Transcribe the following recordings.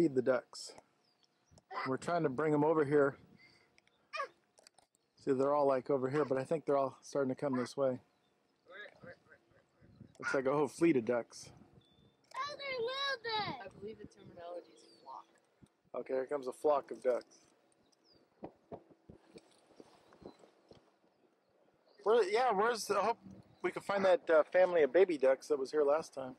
feed the ducks. We're trying to bring them over here. See, they're all like over here, but I think they're all starting to come this way. Looks like a whole fleet of ducks. Oh, they're little ducks. I believe the terminology is flock. Okay, here comes a flock of ducks. Where's I hope we can find that family of baby ducks that was here last time.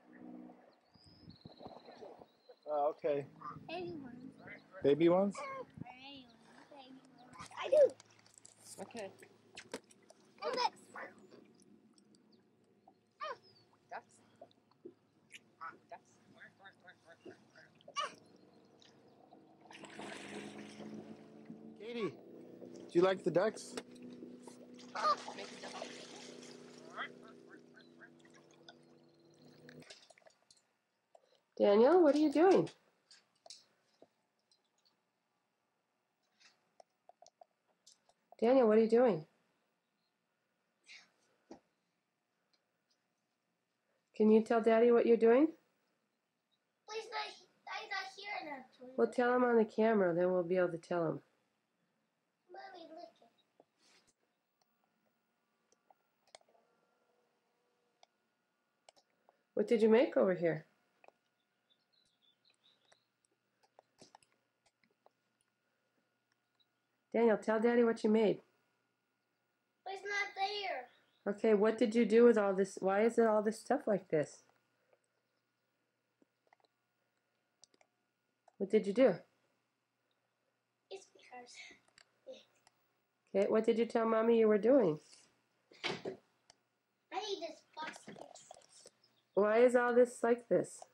Oh, okay. Baby ones. Baby ones? Baby ones. I do. Okay. And ducks. Ducks. Ducks. Katie, do you like the ducks? Make a duck. Daniel, what are you doing? Daniel, what are you doing? Can you tell Daddy what you're doing? Please, I'm not hearing that. Well, tell him on the camera, then we'll be able to tell him. Mommy, look it. What did you make over here? Daniel, tell Daddy what you made. But it's not there. Okay, what did you do with all this? Why is it all this stuff like this? What did you do? It's because. Okay, what did you tell Mommy you were doing? I need this box here. Why is all this like this?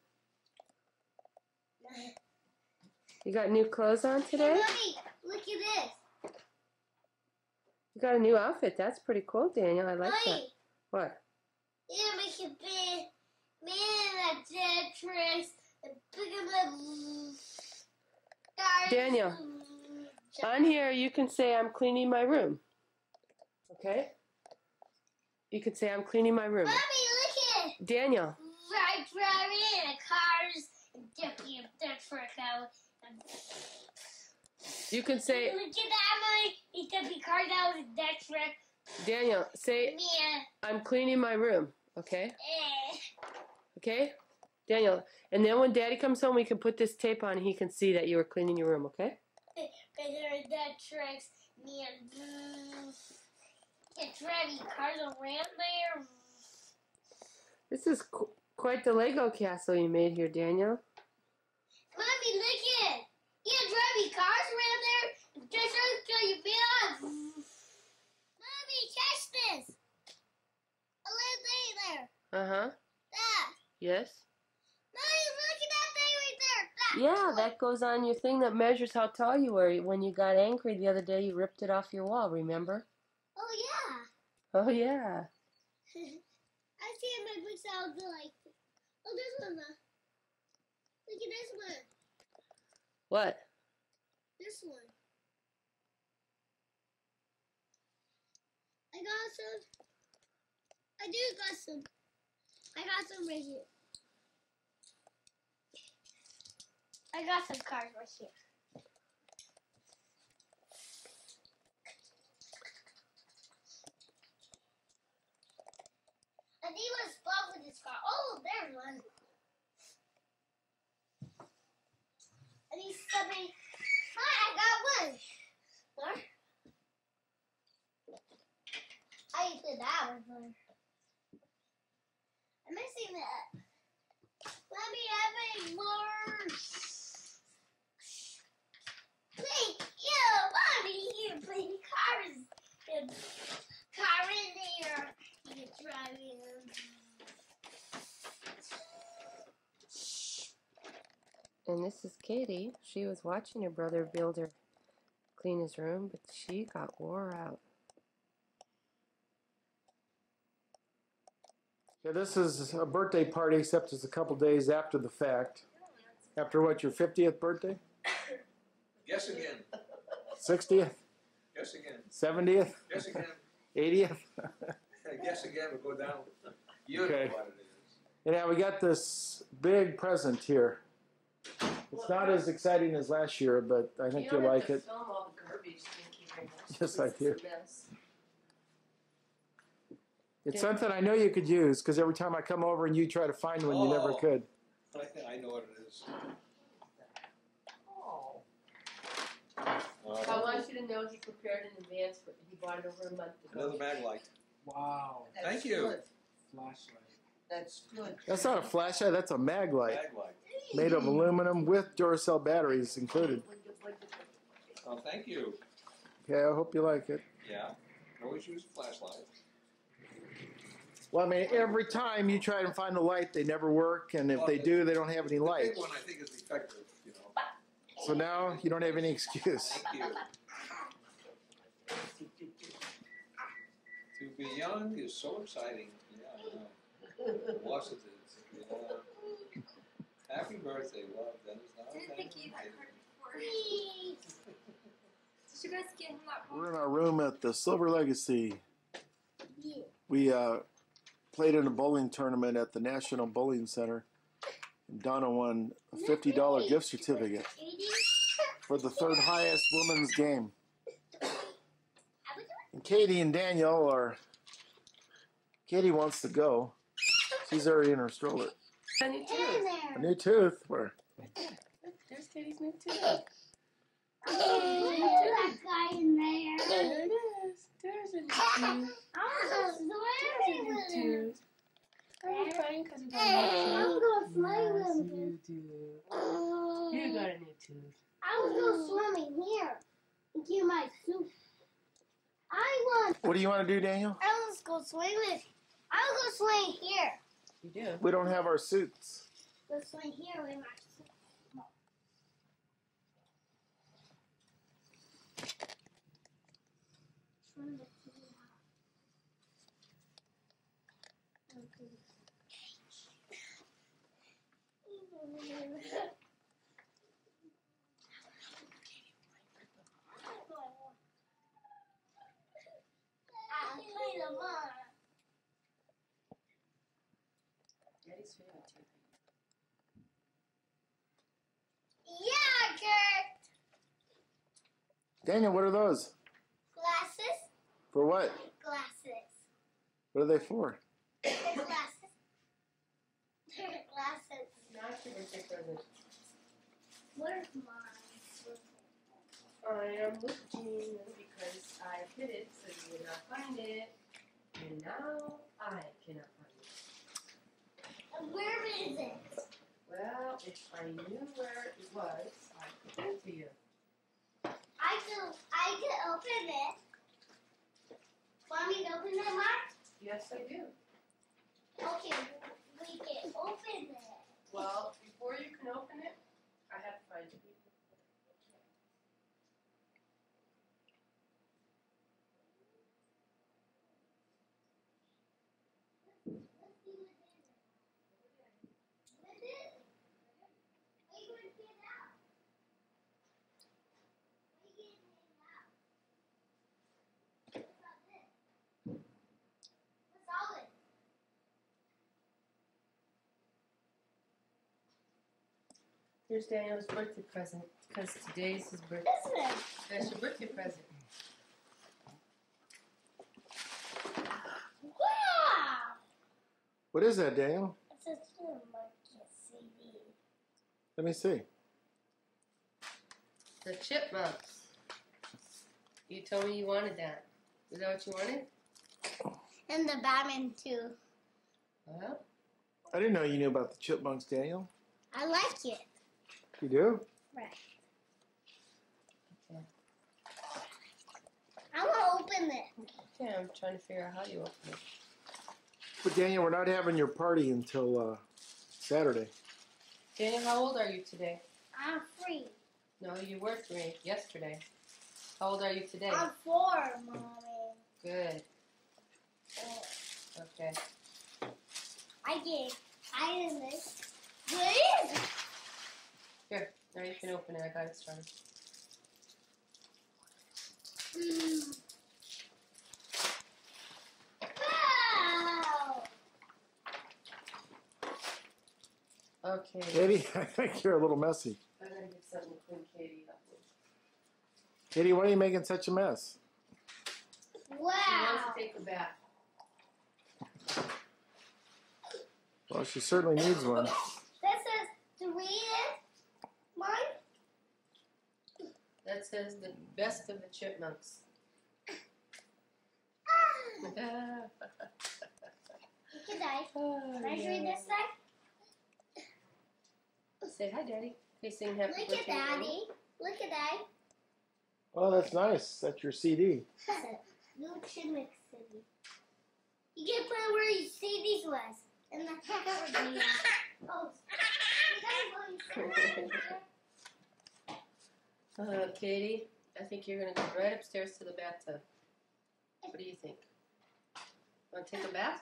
You got new clothes on today? Mommy, look at this. You got a new outfit. That's pretty cool, Daniel. I like that. Mommy, What? you make a big man that dead tricks and pick him up. Daniel, on here you can say I'm cleaning my room. Okay? You can say I'm cleaning my room. Mommy, look at it. Daniel. Right, driving in cars and dipping their trick out. And You can say, look at that, Mommy. He dipping cars out with that trick. Daniel, say Man. I'm cleaning my room. Okay? Eh. Okay? Daniel, and then when Daddy comes home, we can put this tape on and he can see that you were cleaning your room, okay? Better that tricks, man. Get driving cars around there. This is quite the Lego castle you made here, Daniel. Mommy, look at it. You driving cars around there. Just until you feel off. Mommy, catch this. A little thing there. Uh-huh. That. Yes? Mommy, look at that thing right there. That. Yeah, that goes on your thing that measures how tall you were. When you got angry the other day, you ripped it off your wall, remember? Oh, Oh, yeah. yeah. I see in my books I'll do like, oh, this one. Look at this one. What? This one. I got some. I do got some. I got some right here. I got some cards right here. I think what's fun with this car. Oh, there's one. I need something. Hi, I got one. What? I did that one. I'm missing that. Let me have a more. Thank you, Mommy. You play cars. And car in there. You can drive in. And this is Katie. She was watching her brother build her clean his room, but she got wore out. Yeah, this is a birthday party, except it's a couple days after the fact. After what, your 50th birthday? Guess again. 60th? Guess again. 70th? Guess again. 80th? Guess again. We'll go down. You Okay. know what it is. Yeah, we got this big present here. It's not as exciting as last year, but I think you'll like it. Film all the garbage. Thank you very much. Yes, I do. It's a mess. It's something I know you could use because every time I come over and you try to find one, you never could. I know what it is. Oh. I want you to know he prepared in advance. He bought it over a month ago. Another mag light. Wow. Thank you. Flashlight. That's good. That's not a flashlight, that's a mag light. Mag light. Made of aluminum with Duracell batteries included. Oh, thank you. Okay, I hope you like it. Yeah. Always use a flashlight. Well, I mean, every time you try to find the light, they never work, and if they do, they don't have any The light. big one I think is defective, you know. So now you don't have any excuse. Thank you. To be young is so exciting. Yeah, I know. Yes, it is. Yeah. Happy birthday, love. Dennis. Didn't think you had heard before. Did you guys get him that one? We're in our room at the Silver Legacy. Yeah. We played in a bowling tournament at the National Bowling Center. And Donna won a $50 gift certificate for the third highest women's game. And Katie and Daniel are... Katie wants to go. She's already in her stroller. A new tooth. A new tooth? Where? There's Katie's new tooth. That guy in there. There it is. There's a new tooth. I'm New tooth. Are you crying because you got gonna swim Yes, with him. you do. You got a new tooth. I was gonna swim in here and get my soup. What do you want to do, Daniel? I was gonna swim with. I was gonna swim here. You do. We don't have our suits. Go swim here with my soup. Daddy's favorite tooth. Yeah, Kurt. Daniel, what are those? Glasses. For what? Glasses. What are they for? They're glasses. They're glasses. Not your birthday present. Where's mine? I am looking because I hid it so you would not find it. And now I cannot find it. Where is it? Well, if I knew where it was, I could give it to you. I can open it. Want me to open it, Mark? Yes, I do. Okay, we can open it. Well, before you can open it, I have to find it. Let's see what it is. What is it? How are you going to get it out? How are you getting it out? What's all this? What's all this? Here's Daniel's birthday present because today's his birthday. Listen. That's your birthday present. Wow! What is that, Daniel? It's a Market CD. Let me see. The chipmunks. You told me you wanted that. Is that what you wanted? And the Batman too. Well, I didn't know you knew about the chipmunks, Daniel. I like it. You do? Right. I want to open it. yeah, I'm trying to figure out how you open it. But Daniel, we're not having your party until Saturday. Daniel, how old are you today? I'm 3. No, you were 3 yesterday. How old are you today? I'm 4, Mommy. Good. Okay. I didn't this. What is it? Here, now you can open it. I got it started. Wow! Okay. Katie, I think you're a little messy. I gotta get something to clean Katie up with. Katie, why are you making such a mess? She wants to take a bath. Well, she certainly needs one. This says to read it. Mine? That says the best of the chipmunks. Look at that. Can I read this side? Say hi, Daddy. Facing happy Look birthday. at Daddy. Look at Daddy. Oh, that's nice. That's your CD. New Chipmunk City. You can put it where your CDs was. And the Katie, I think you're gonna go right upstairs to the bathtub. What do you think? Want to take a bath?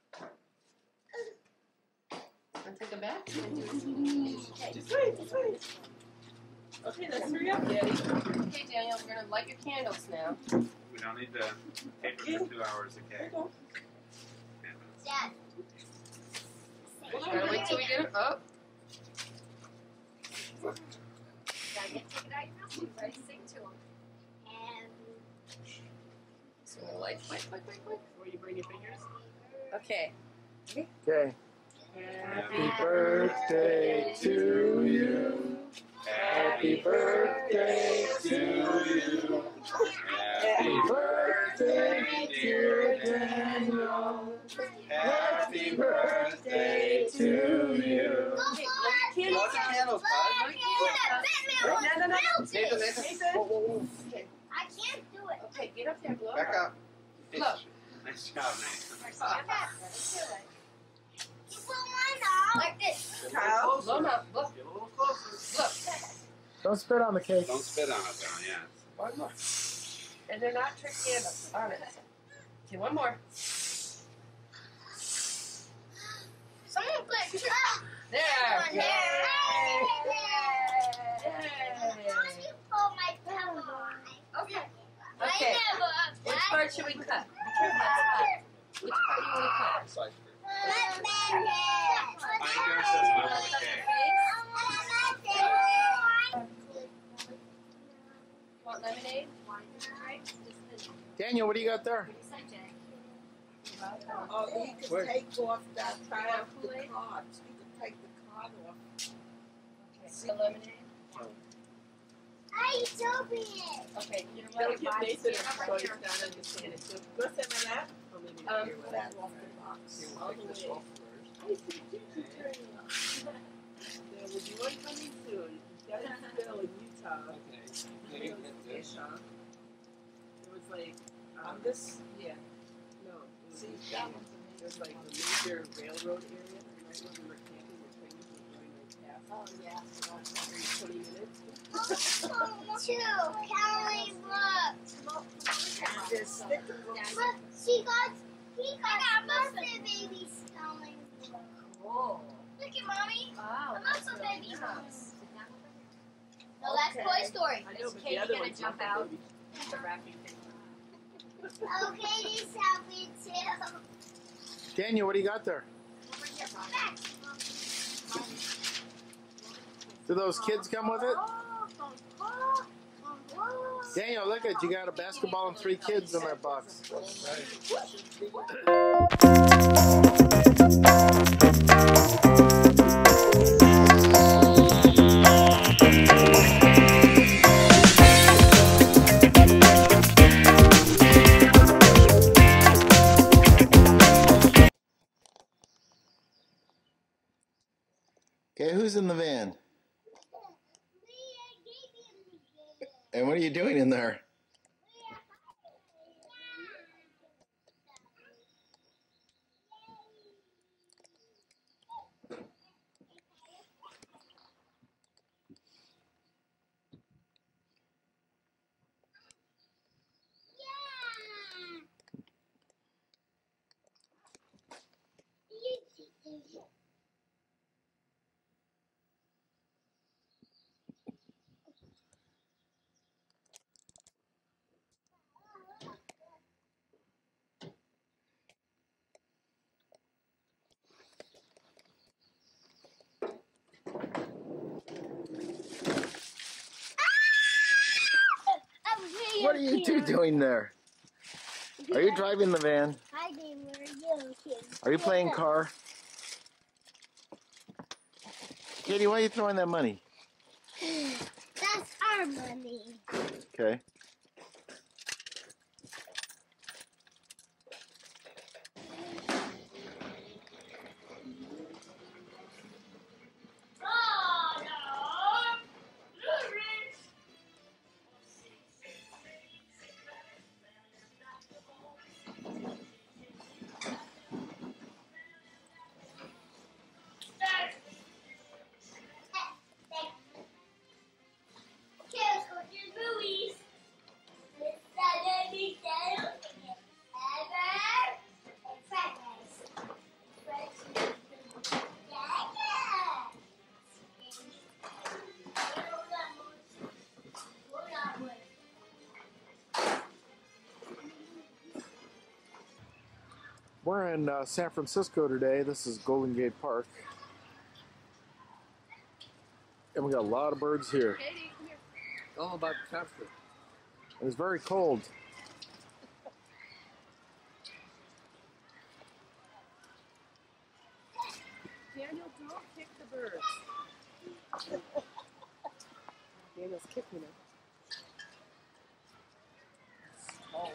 Want to take a bath? Just wait. Okay, let's hurry up, Daddy. Okay, Daniel, we're gonna light your candles now. We don't need the paper for 2 hours, okay? Dad. Gotta wait till we get it up. Gotta take it out your mouth. You ready to sing to him. So we're gonna light, before you bring your fingers. Okay. Okay. Happy birthday to you. Happy birthday to you. Happy birthday, dear Daniel. Happy birthday to you. Blow the candles, bud. No. Nathan. I can't do it. Okay, get up there, blow. Back up. Blow. Nice job, Nathan. You put mine out. Like this. Blow now, blow. Get a little closer. Look. Don't spit on the cake. Don't spit on it, though, yeah. One more. And they're not trick candles on it. Okay, one more. Someone put There. Yay. Yay. Oh, my pillow. Okay. Okay. Which part should we cut? Which part do you want to cut? Slice fruit. Want lemonade? Daniel, what do you got there? Oh, you can Wait. take off that part of the Kool-Aid? card. You can take the card off. Okay, the lemonade. I told it. Okay, you know Don't what? give Nathan a choice, not understand it. So, go send me that. That off the box. All the way. I see Gigi turning up. There will be one coming soon. That is still in Utah. Okay. It was like, this, yeah. No, see, that was like the major railroad area. Right when we were camping, the trains were going right past. Oh, yeah. Every 20 minutes. Two. Kelly, look. There's sticker books. Look, he got muscle baby smelling. Whoa. Look at mommy. Wow. The muscle baby. nice. No, that's Toy Story. I know, Is but Katie the other gonna one's jump not out? baby. The wrapping paper. Oh, Katie's happy too. Daniel, what do you got there? Do those kids come with it? Daniel, look at you got a basketball and 3 kids in that box. Okay, who's in the van? And what are you doing in there? What are you two doing there? Are you driving the van? Hi, Dave. Where are you? Are you playing car? Katie, why are you throwing that money? That's our money. Okay. We're in San Francisco today. This is Golden Gate Park. And we got a lot of birds here. Katie, come here. All about the chopstick. It's very cold. Daniel, don't kick the birds. Daniel's kicking it. Salt.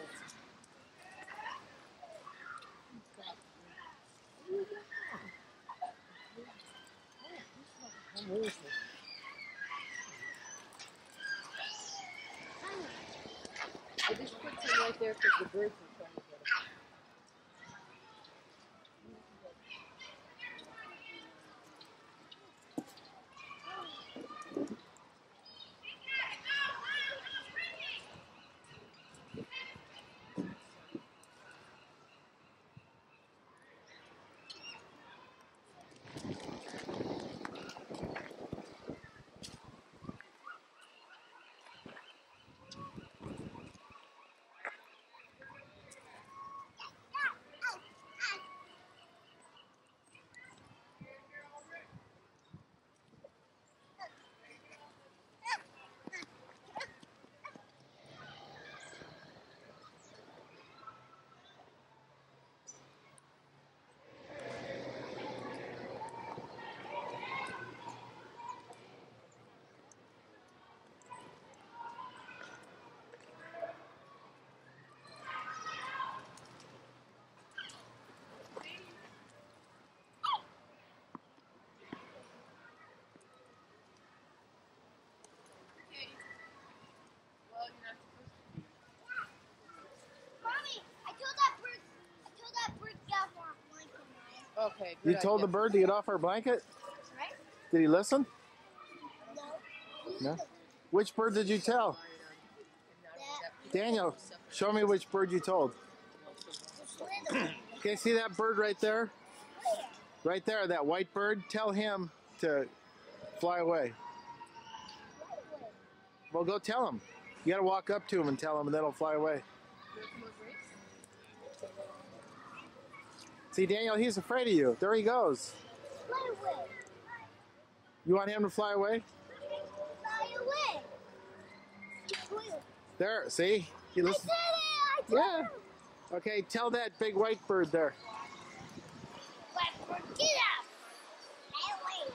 I just put some right there because the birds are trying to get it. Mommy, I told that bird get off our blanket. Okay, You good told the idea. bird to get off our blanket? Right? Did he listen? No. No. Which bird did you tell? Daniel, show me which bird you told. Okay, see that bird right there? Right there, that white bird? Tell him to fly away. Well, go tell him. You gotta walk up to him and tell him, and then he'll fly away. See, Daniel, he's afraid of you. There he goes. Fly away. You want him to fly away? Fly away. There, see? He I listens. said it. I told Yeah. him. Okay, tell that big white bird there. White bird, get up. Fly away.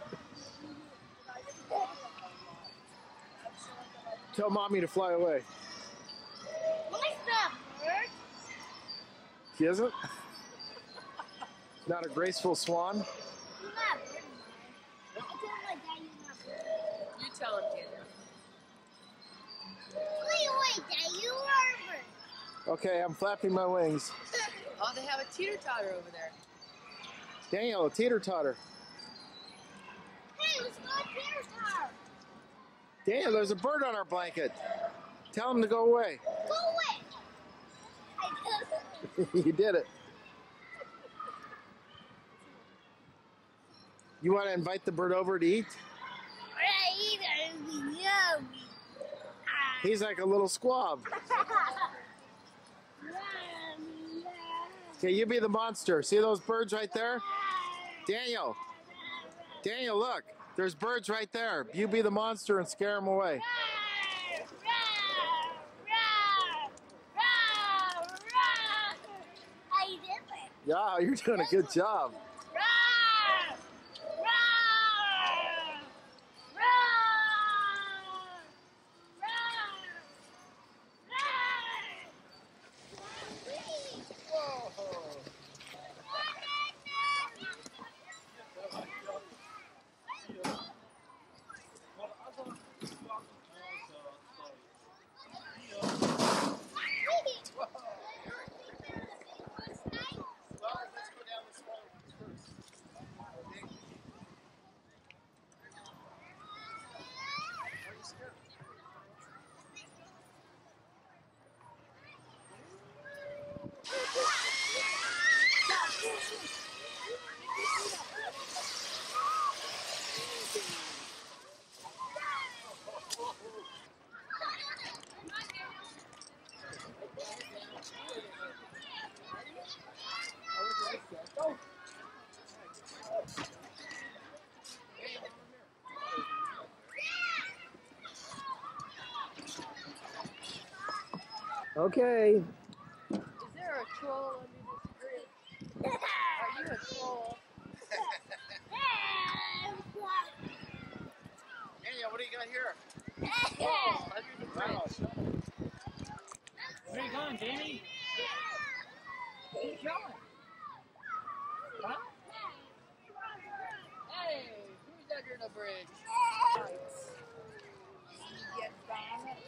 Tell mommy to fly away. What's that bird? She isn't? Not a graceful swan? You're not a bird, Mom. I told my dad you're not a bird. You tell him, Daniel. Fly away, Dad. You are a bird. Okay, I'm flapping my wings. Oh, they have a teeter-totter over there. Daniel, a teeter-totter. Hey, let's go up here, Tar. Daniel, there's a bird on our blanket. Tell him to go away. Go away. I told him. You did it. You want to invite the bird over to eat? He's like a little squab. Okay, you be the monster. See those birds right there? Daniel. Daniel, look. There's birds right there. You be the monster and scare them away. Rawr, rawr, rawr. Yeah, you're doing a good job. Okay. Is there a troll under this bridge? Are you a troll? Daniel, what do you got here? Under the bridge. Where are you going, Danny? Where you going? Huh? Hey, who's under the bridge? Get down and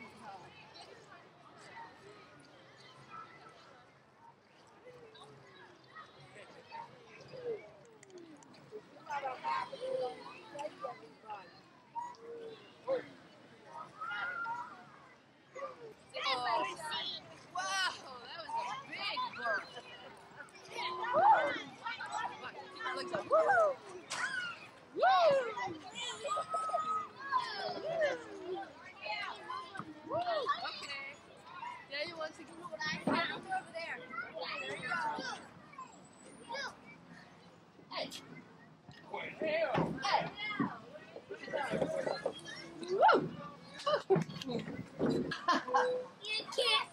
wow, that was a big bird. Looks like woo! Woo! Okay. Daniel wants to go over there. There you go. Hey. Hey. Woo! You can't.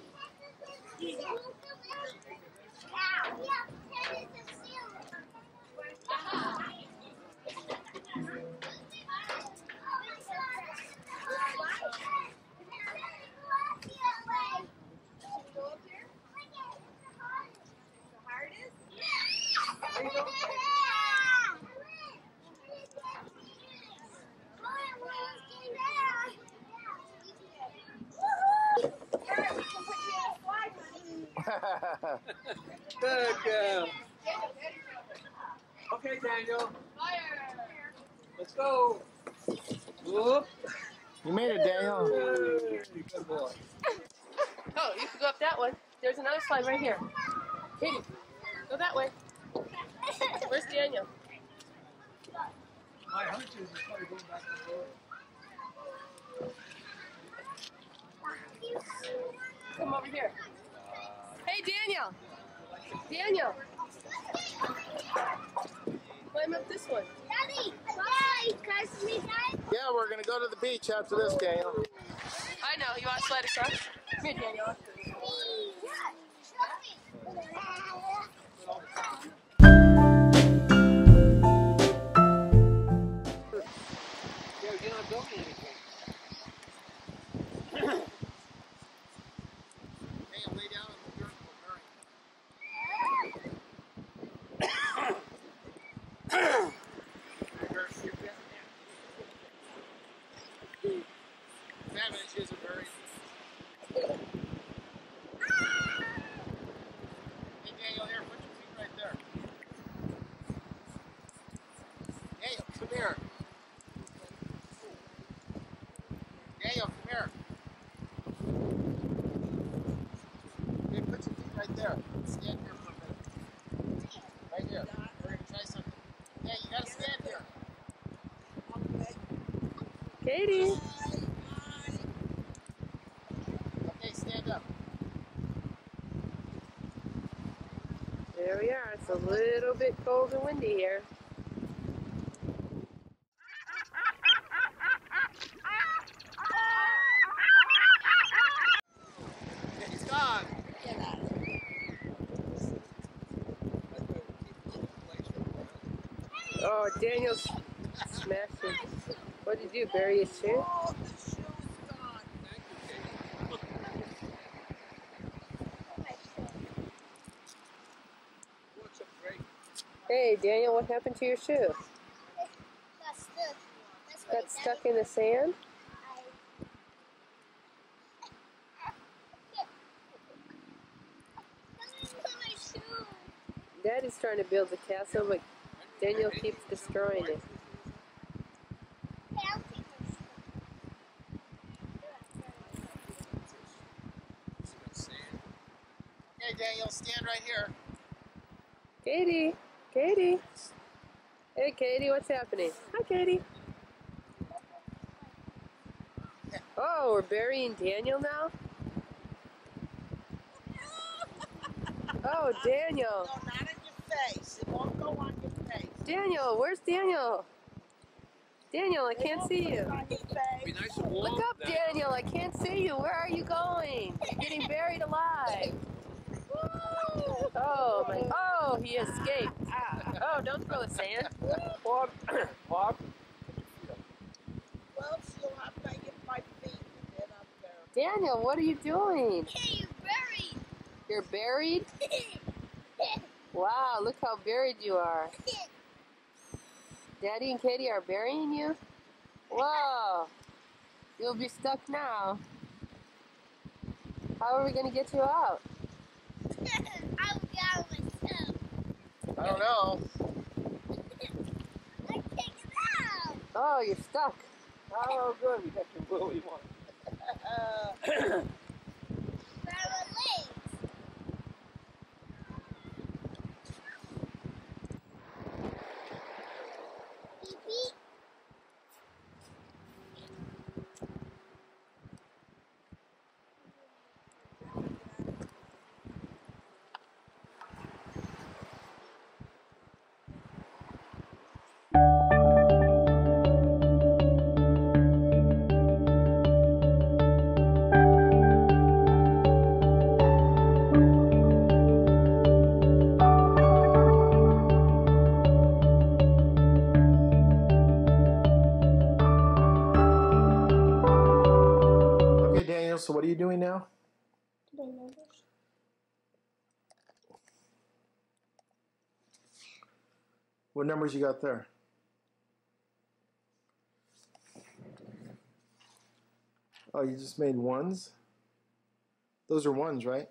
Good girl. Okay, Daniel. Let's go. Whoop. You made it, Daniel. Hey, good boy. Oh, you can go up that one. There's another slide right here. Katie, go that way. Where's Daniel? My hunch is it's probably going back and forth. Come over here. Hey, Daniel. Daniel. Climb up this one. Daddy, bye. Cause we died. Yeah, we're gonna go to the beach after this, Daniel. I know. You want to slide across? Come here, Daniel. Yeah, you're not building anything. Daniel, lay down in the dirt. Salmon issues are very. Hey, Daniel, here, put your feet right there. Daniel, come here. Daniel, come here. Hey, put your feet right there. Stand here for a minute. Right here. We're going to try something. Yeah, you got to stand here. Katie. Okay, stand up. There we are. It's a little bit cold and windy here. He's gone. Oh, Daniel's smashing. What did you do? Bury his shoe? Oh, the shoe's gone. Thank you, Katie. What's a break? Hey, Daniel, what happened to your shoe? Got stuck. That's what Got it stuck in the sand? my shoe. Daddy's trying to build the castle, but Daniel keeps destroying it. Hey, I'll take my shoe. Hey, Daniel, stand right here. Katie! Katie! Hey, Katie, what's happening? Hi, Katie. Oh, we're burying Daniel now? Oh, Daniel. No, not in your face. It won't go on your face. Daniel, where's Daniel? Daniel, I can't see you. Be nice and warm. Look up, Daniel. I can't see you. Where are you going? You're getting buried alive. Oh, my. Oh, he escaped. Oh, don't throw the sand. Bob. Bob. Well, she'll have to get my feet and get up there. Daniel, what are you doing? Hey, you're buried. You're buried? Wow, look how buried you are. Daddy and Katie are burying you? Whoa. You'll be stuck now. How are we going to get you out? I'll be out myself. I don't know. I take it out. Oh, you're stuck. Oh, good. We got your willy one. Grab my legs. Beep, beep. Okay, Daniel, so what are you doing now? What numbers you got there? Oh, you just made ones? Those are ones, right?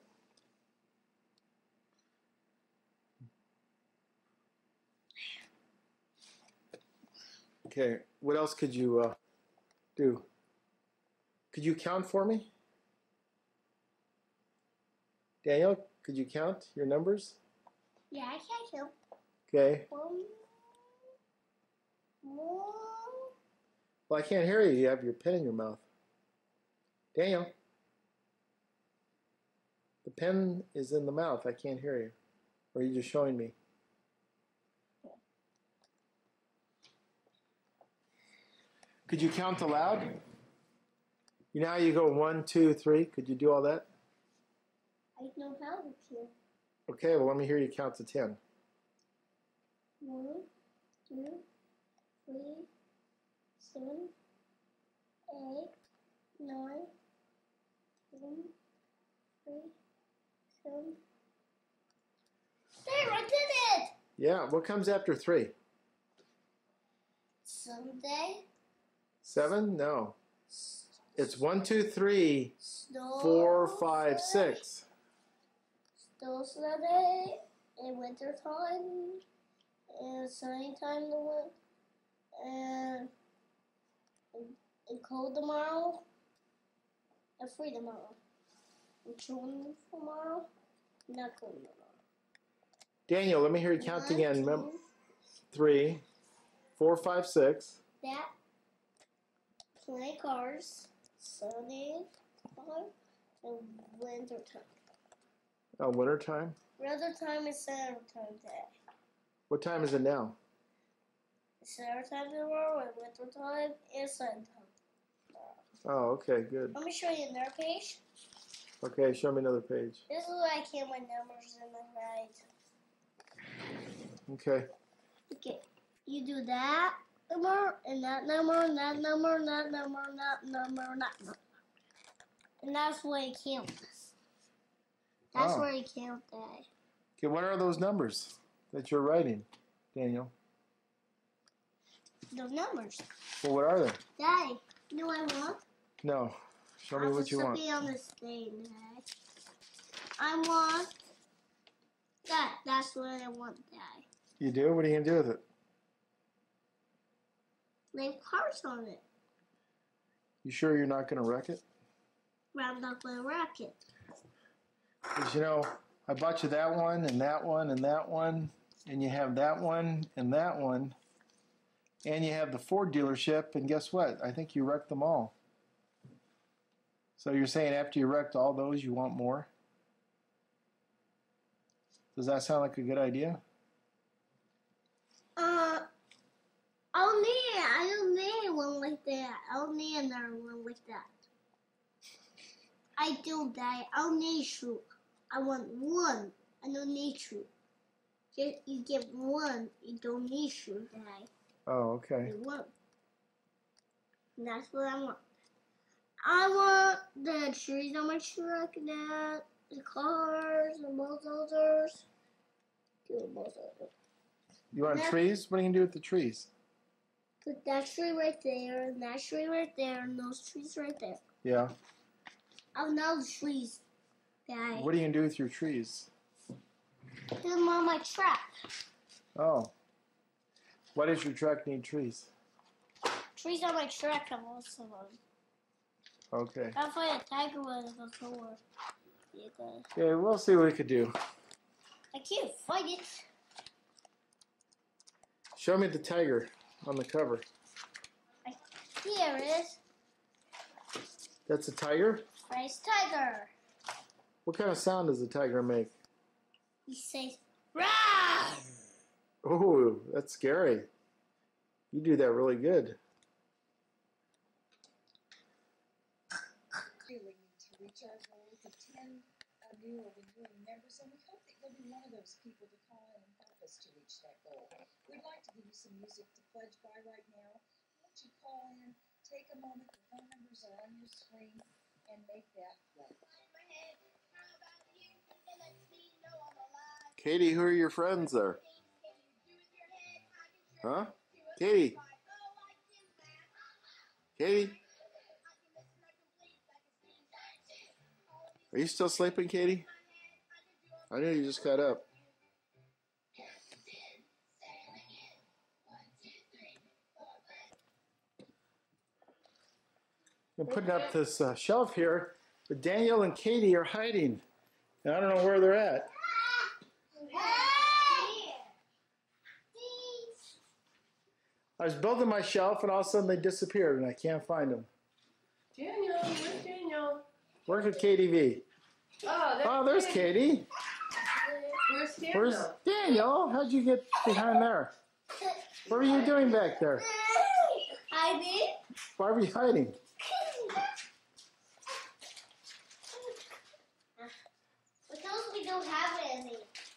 Okay, what else could you do? Could you count for me? Daniel, could you count your numbers? Yeah, I can help. Okay. One. Well, I can't hear you. You have your pen in your mouth. Daniel. The pen is in the mouth. I can't hear you. Or are you just showing me? Could you count aloud? You know how you go 1, 2, 3? Could you do all that? I know how to. Okay, well, let me hear you count to 10. 1, 2, 3, 7, 8, 9, 10, 3, 7. There, I did it! Yeah, what comes after 3? Someday. 7? No. It's 1, 2, 3, 4, 5, 6. Still Sunday in winter time and sunny time and cold tomorrow and free tomorrow. And chilling tomorrow, not cold tomorrow. Daniel, let me hear you count 1, again. 2, 3, 4, 5, 6. that, play cars, sunny time, and winter time. Oh, winter time? Winter time is summer time today. What time is it now? Summer time tomorrow and winter time is sun time. Oh, okay, good. Let me show you another page. Okay, show me another page. This is where I count my numbers in the night. Okay. Okay. You do that number, and that number, and that number, and that number, and that number, and that number. And that's where you count. That's where you count that. Okay, what are those numbers that you're writing, Daniel? Those numbers. Well, what are they? Daddy, you know what I want? No. Show me what you want. Be on this thing, Dad. I want that. That's what I want, Dad. You do? What are you going to do with it? Leave cars on it. You sure you're not going to wreck it? Round up with a rocket. Because, you know, I bought you that one, and that one, and that one, and you have that one, and that one, and you have the Ford dealership, and guess what? I think you wrecked them all. So you're saying after you wrecked all those, you want more? Does that sound like a good idea? I don't need one like that. I don't need another one like that. I don't, Daddy. I don't need two. I want one. I don't need two. You get one. You don't need two, Daddy. Oh, okay. You want. And that's what I want. I want the trees on my truck, that the cars, the bulldozers. You want trees? What are you going to do with the trees? Put that tree right there, and that tree right there, and those trees right there. Yeah. Oh, no, the trees, Daddy. What are you going to do with your trees? Put them on my truck. Oh. Why does your truck need trees? Trees on my truck have also them. Okay. I'll find a tiger with it before. Okay, we'll see what we could do. I can't find it. Show me the tiger on the cover. Here it is. That's a tiger? Nice tiger. What kind of sound does the tiger make? He says, "Rah!" Oh, that's scary. You do that really good. Really need to reach our goal to 10 new or renewing members, and we hope that you'll be one of those people to call in and help us to reach that goal. We'd like to give you some music to pledge by right now. Won't you call in, take a moment, the phone numbers are on your screen, and make that pledge. Katie, who are your friends there? Huh? Katie? Katie? Are you still sleeping, Katie? I knew you just got up. I'm putting up this shelf here, but Daniel and Katie are hiding. And I don't know where they're at. I was building my shelf, and all of a sudden they disappeared, and I can't find them. Daniel, where's Daniel? Where's the KDV? Oh, there's Katie. Where's Daniel? Where's Daniel? How'd you get behind there? What were you doing back there? Hiding. Why were you hiding? Because we don't have any.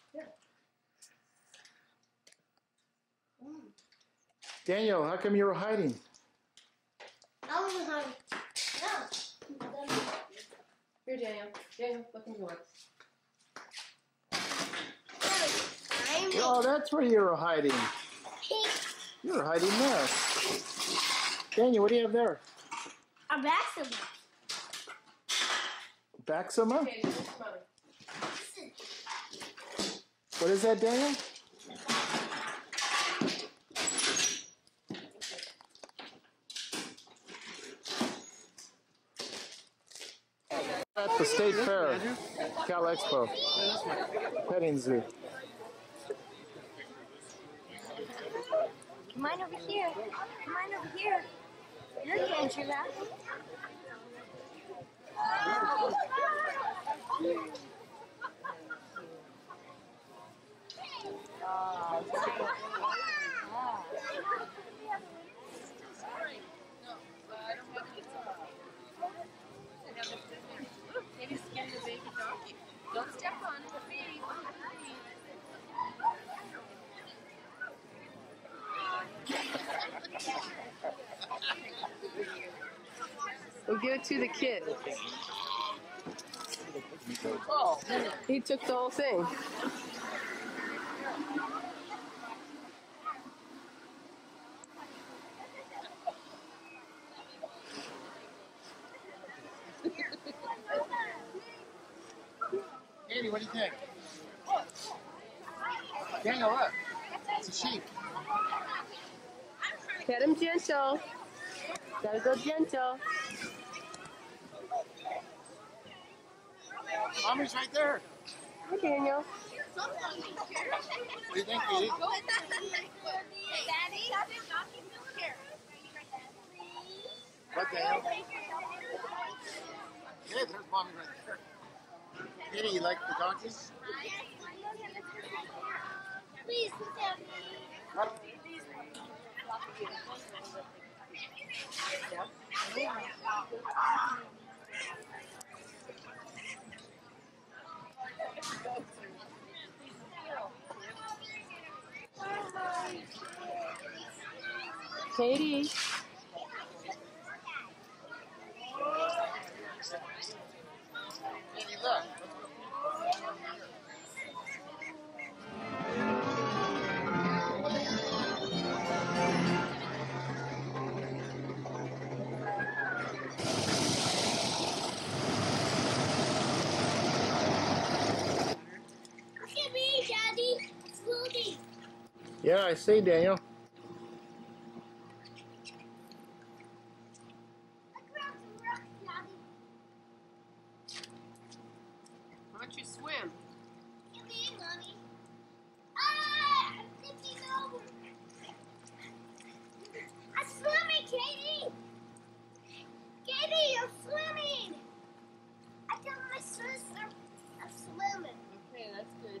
Daniel, how come you were hiding? I was hiding. No. Here, Daniel. Daniel, look in the door. Oh, that's where you were hiding. You were hiding there. Daniel, what do you have there? A maximum. Baxima? Okay, this is mine. What is that, Daniel? At the State Fair, Cal Expo, petting zoo. Come on over here. Come on over here. Look, Angela. Maybe skin the baby donkey. Don't step on it, please. to the kid. He took the whole thing. Andy, what do you think? Daniel, look. It's a sheep. Get him gentle. Gotta go gentle. Mommy's right there. Hi, Daniel. What do you think, Katie? Daddy, What, Daniel? Yeah, there's Mommy right there. Katie, you like the donkeys? please look at me. Katie. Katie, look. Look at me, Daddy. It's moving. Yeah, I see, Daniel. Look around the rock, Daddy. Why don't you swim? Come in, Mommy. Ah! I'm tipping over. I'm swimming, Katie. Katie, I'm swimming. I tell my sister I'm swimming. Okay, that's good.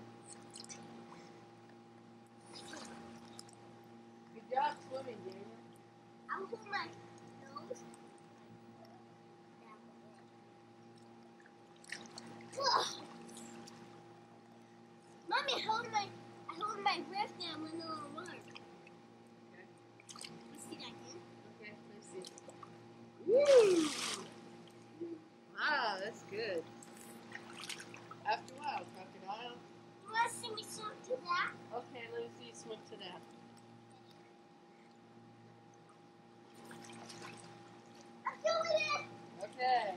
Good job swimming, Daniel. I'll hold my nose. Ugh. Mommy, I hold my breath down when I'm on water. Okay. You see that again? Okay, let's see. Woo! Wow, that's good. After a while, crocodile. You want to see me swim to that? Okay, let me see you swim to that. I'm doing it. Okay.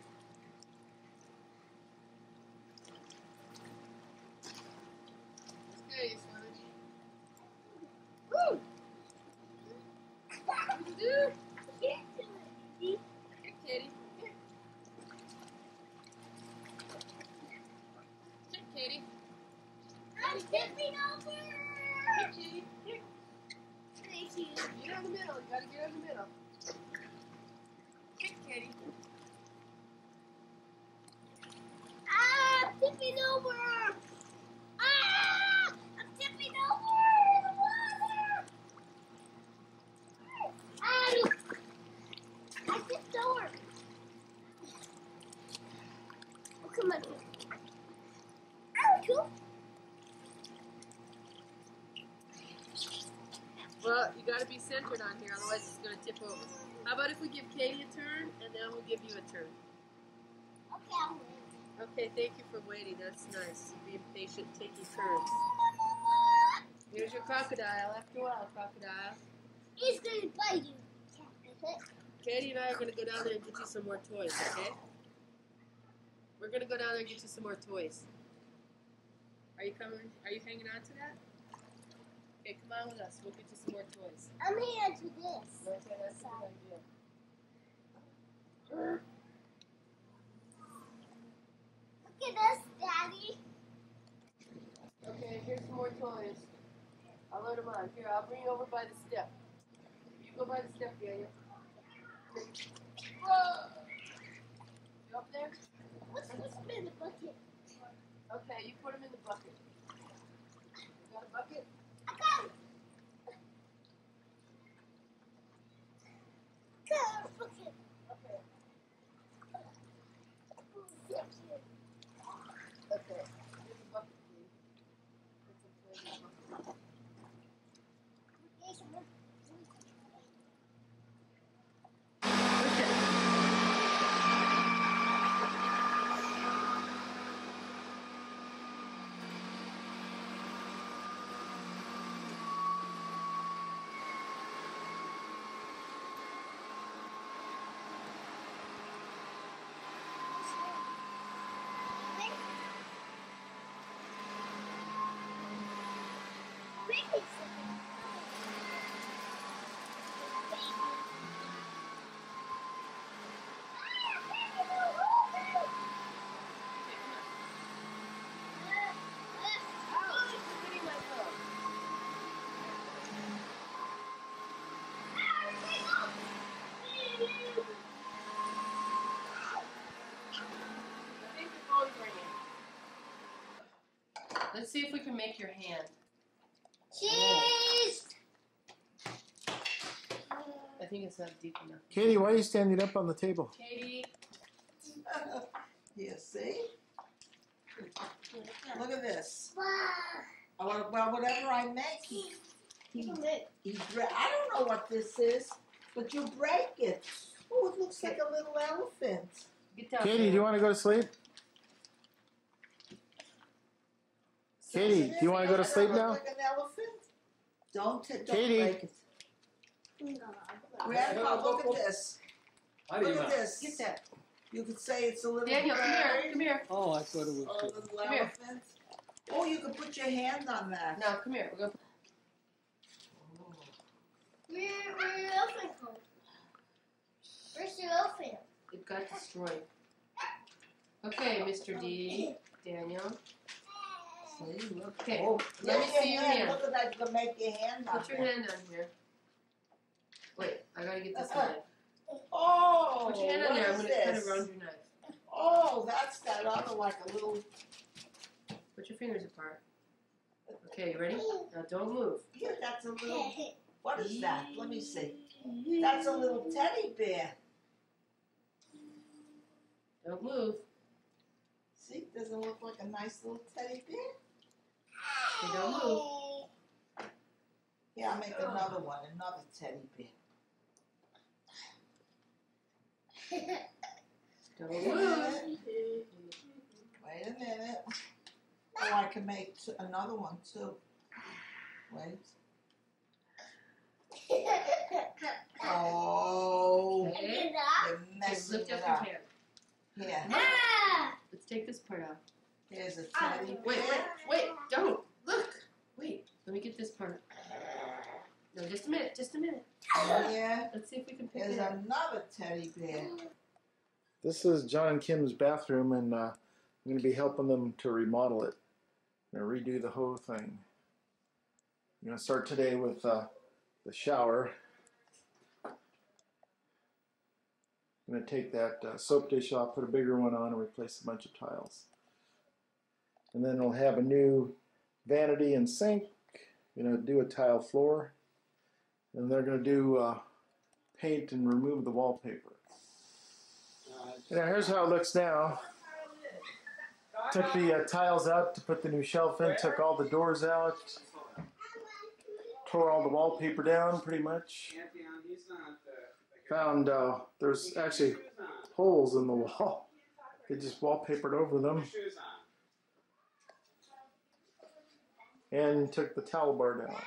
Let's go, you swimming. Woo! Do. Get to it. See? Here, Katie. Here. Here, Katie. I'm tipping over. Here, Katie. Here. Thank you. Get in the middle. You gotta get in the middle. Here, Katie. Ah, I'm tipping over. Ah, I'm tipping over in the water. Ah, I tipped over. Oh, come on. Oh, cool. Well, you gotta be centered on here, otherwise it's gonna tip over. How about if we give Katie a turn, and then we'll give you a turn? Okay, I'll wait. Okay, thank you for waiting. That's nice. Being patient, taking turns. Here's your crocodile. After a while, crocodile. He's gonna bite you. Okay. Katie and I are gonna go down there and get you some more toys, okay? We're gonna go down there and get you some more toys. Are you coming? Are you hanging on to that? Okay, come on with us. We'll get you some more toys. I'm here to this. Okay, that's a good idea. Look at this, Daddy. Okay, here's some more toys. I'll load them on. Here, I'll bring you over by the step. You go by the step, Daniel. Whoa! You up there? What's in the bucket? Okay, you put them in the bucket. You got a bucket? I got it. Got a bucket. Okay. Yes. Okay. Here's a bucket, please. Put some toys in the bucket. Yes, I'm Okay. Let's see if we can make your hand. Cheese! I think it's not deep enough. Katie, why are you standing up on the table? Katie. Yeah, see? Look at this. Wow. Well, whatever I make, I don't know what this is, but you break it. Oh, it looks like a little elephant. Get down. Katie, do you want to go to sleep? Katie, do you want to go to sleep Doesn't it now? look like an elephant? Don't Katie. break it. Grandpa, look at this. How do Look you at know? this. Get that. You could say it's a little Daniel, come here. bird Come here. Oh, I thought it was. or a little Come here. elephant. Oh, you could put your hand on that. Now, come here. We're going. Where's your elephant go? Where's your elephant? It got destroyed. Okay, Mr. D. Daniel. See, look. Okay. Oh, Let me look see your hand. Look at that. You can make your hand on Put your there. hand on here. Wait, I gotta get this knife. Oh, Put your hand on what there. I'm is gonna cut this? around your knife. Oh, that's that other like a little. Put your fingers apart. Okay, you ready? Now don't move. Yeah, that's a little. What is that? Let me see. That's a little teddy bear. Don't move. See, doesn't it look like a nice little teddy bear? Okay, don't move. Yeah, I'll make another one, another teddy bear. Don't Wait a move. minute. Wait a minute. Oh, I can make another one too. Wait. Oh, Okay. you're Okay, messing lift it up your up. hand. Here, Ah! Let's take this part out. here's a teddy Wait, bear. wait, don't. Look. Wait, let me get this part. No, just a minute, just a minute. Here, Let's see if we can pick here's it up. another teddy bear. This is John and Kim's bathroom, and I'm going to be helping them to remodel it. I'm going to redo the whole thing. I'm going to start today with the shower. I'm going to take that soap dish off, put a bigger one on, and replace a bunch of tiles. And then we'll have a new vanity and sink. Going to do a tile floor. And they're going to do paint and remove the wallpaper. Now here's how it looks now. Took the tiles out to put the new shelf in, took all the doors out, tore all the wallpaper down pretty much. Found there's actually holes in the wall. They just wallpapered over them. And took the towel bar down.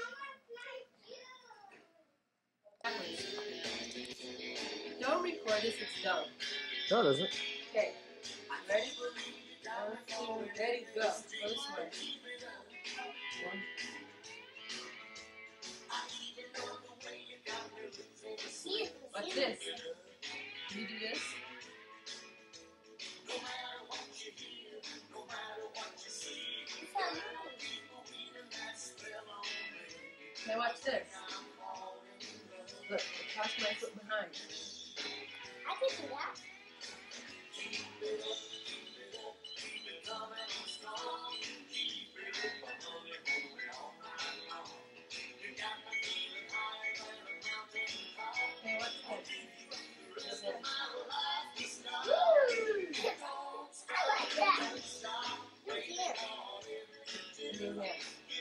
Don't record this, it's done. No, it doesn't. Okay. Ready? 1, 2, ready, go. Go this way. 1. What's this? Can you do this? Okay, watch this. Look, toss my foot behind. I can do that. Okay, what's this? What's this? I like that. Look here. New hand.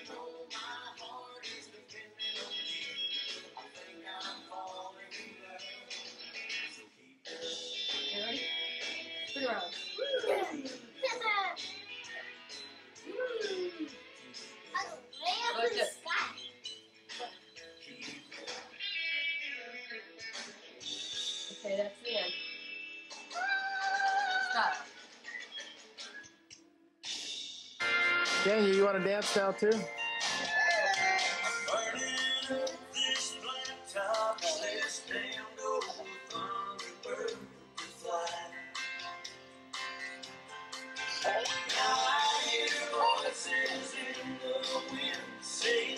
Okay, ready? Spin around. Way up in the sky. Okay, that's the end. Stop. Daniel, you want to dance now too?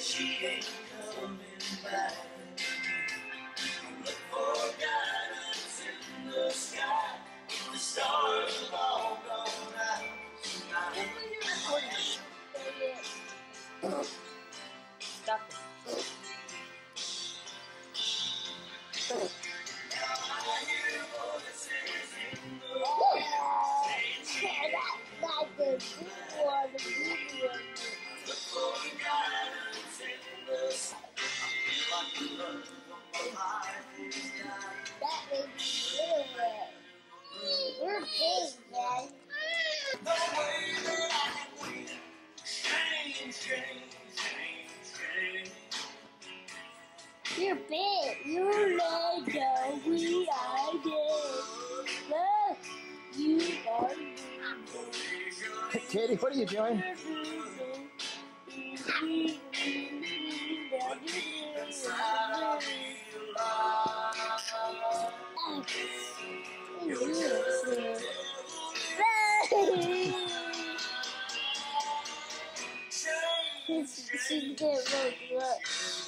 Stop it. That makes me good. You're big, man. You're big. You let go. We are big. Look, you are big. Katie, what are you doing? She's getting look.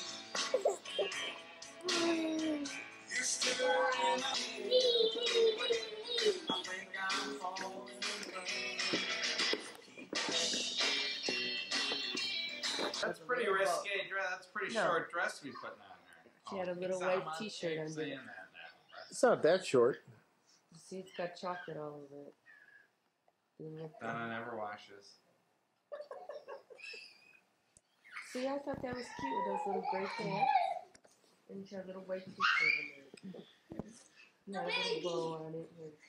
That's pretty risque dress. That's pretty No. short dress to be putting on her. She had a little it's white on t-shirt tape under saying it. that now. It's not that short. See, it's got chocolate all over it. Didn't look good. Donna never washes. See, I thought that was cute with those little gray pants. And she had a little white t-shirt under it. And a little bow on it.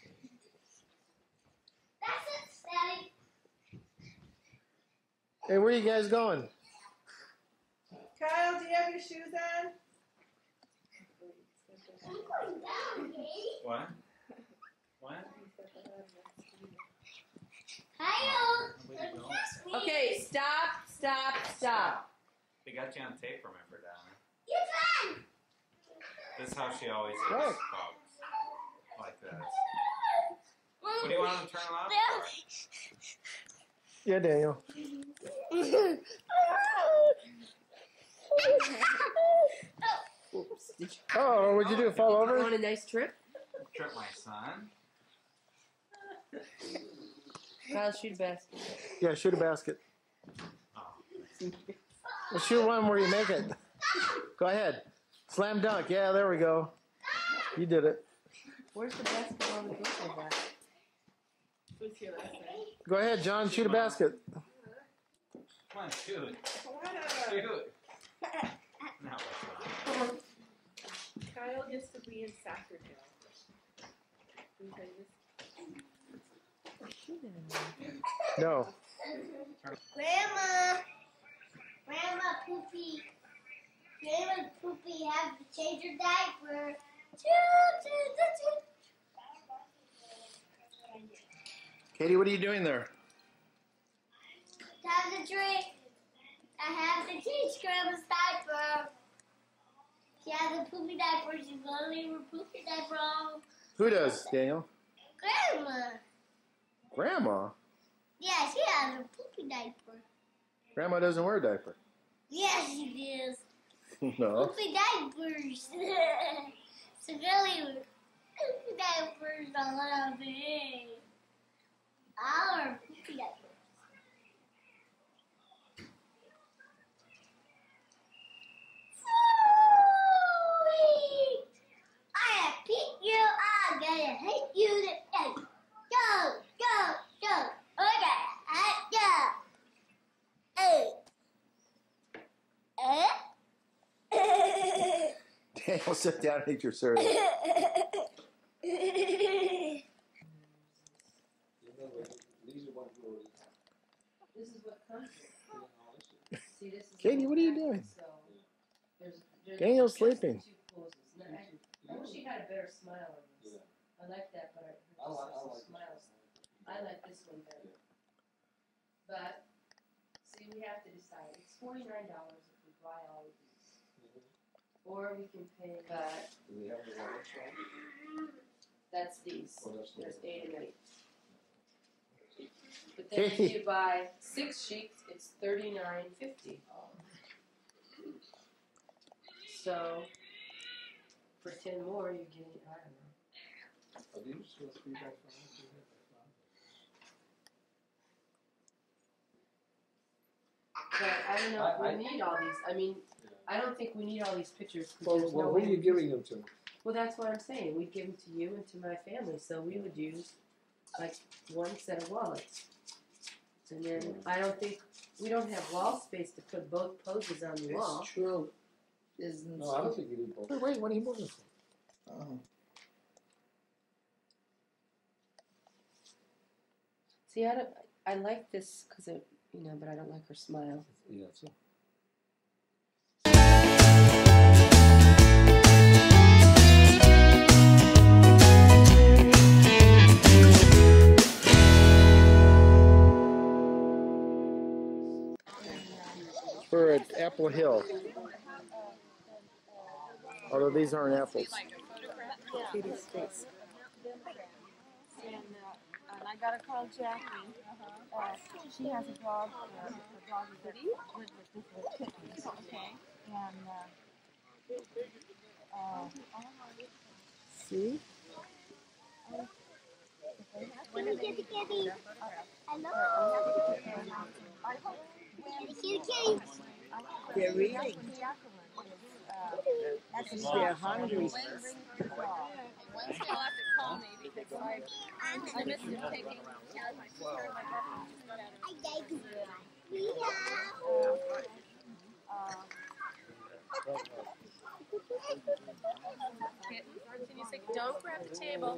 That's it, Daddy. Hey, where are you guys going? Kyle, do you have your shoes on? I'm going down, Daddy. What? What? Kyle. Nobody knows. Okay, stop. They got you on tape, remember, Donna? You can. This is how she always is, Right. folks. Like this. What do you want them to turn them off for? Yeah, Daniel. Oops. Did you Oh, what'd you do? Fall go over? on a nice trip? Trip my son. Kyle, shoot a basket. Yeah, shoot a basket. Oh. Well, shoot one where you make it. Go ahead. Slam dunk. Yeah, there we go. You did it. Where's the basketball on the goal for that? Who's here last night? Go ahead, John. Shoot a basket. Come on, shoot. What? Shoot. Now what's on? Kyle gets to be in soccer now. Can you say this? No. Grandma Poopy have to change her diaper. Katie, what are you doing there? Time to drink. I have to change Grandma's diaper. She has a poopy diaper. She's gonna leave her poopy diaper on. Who does, Daniel? Grandma. Grandma? Yeah, she has a poopy diaper. Grandma doesn't wear a diaper. Yes, she does. No. Poopy diapers. So really, poopy diapers are not big. Our poopy diapers. Sweet! I have picked you. I'm gonna hit you today. Go, go, go. Okay, go. Daniel, sit down and eat your cereal. You know, these are ones you already have. This is what comes with. See, this is Katie, what are you doing? So, there's Daniel's just sleeping. two poses. No, I wish she had a better smile on this. I like that, but I like smiles. I like this one better. But, see, we have to decide. It's $49 if we buy all of these. Or we can pay, but Do we have the orange one? that's these. Oh, that's There's the 8 and 8. But then if you buy 6 sheets, it's $39.50. So for 10 more, you're getting, I don't know. Are these supposed to be by five? But I don't know if we need all these. I mean, I don't think we need all these pictures. Well, there's no who way are you to giving use them to? Well, that's what I'm saying. We give them to you and to my family, so we would use like one set of wallets. And then I don't think we don't have wall space to put both poses on the wall. It's true. Isn't No, I don't think you need both. Wait, what are you moving for? See, I like this because it, but I don't like her smile. Yeah, so. We're at Apple Hill. Although these aren't apples. Katie's face. And I gotta call Jackie. She has a dog, Kitty, with kittens. Okay. And See? Kitty, kitty, kitty. Hello. Kitty, kitty. They're eating. They're hungry. Wednesday I'll have to call me because I missed him taking care of my sister and my brother just got out of Can you say, don't grab the table?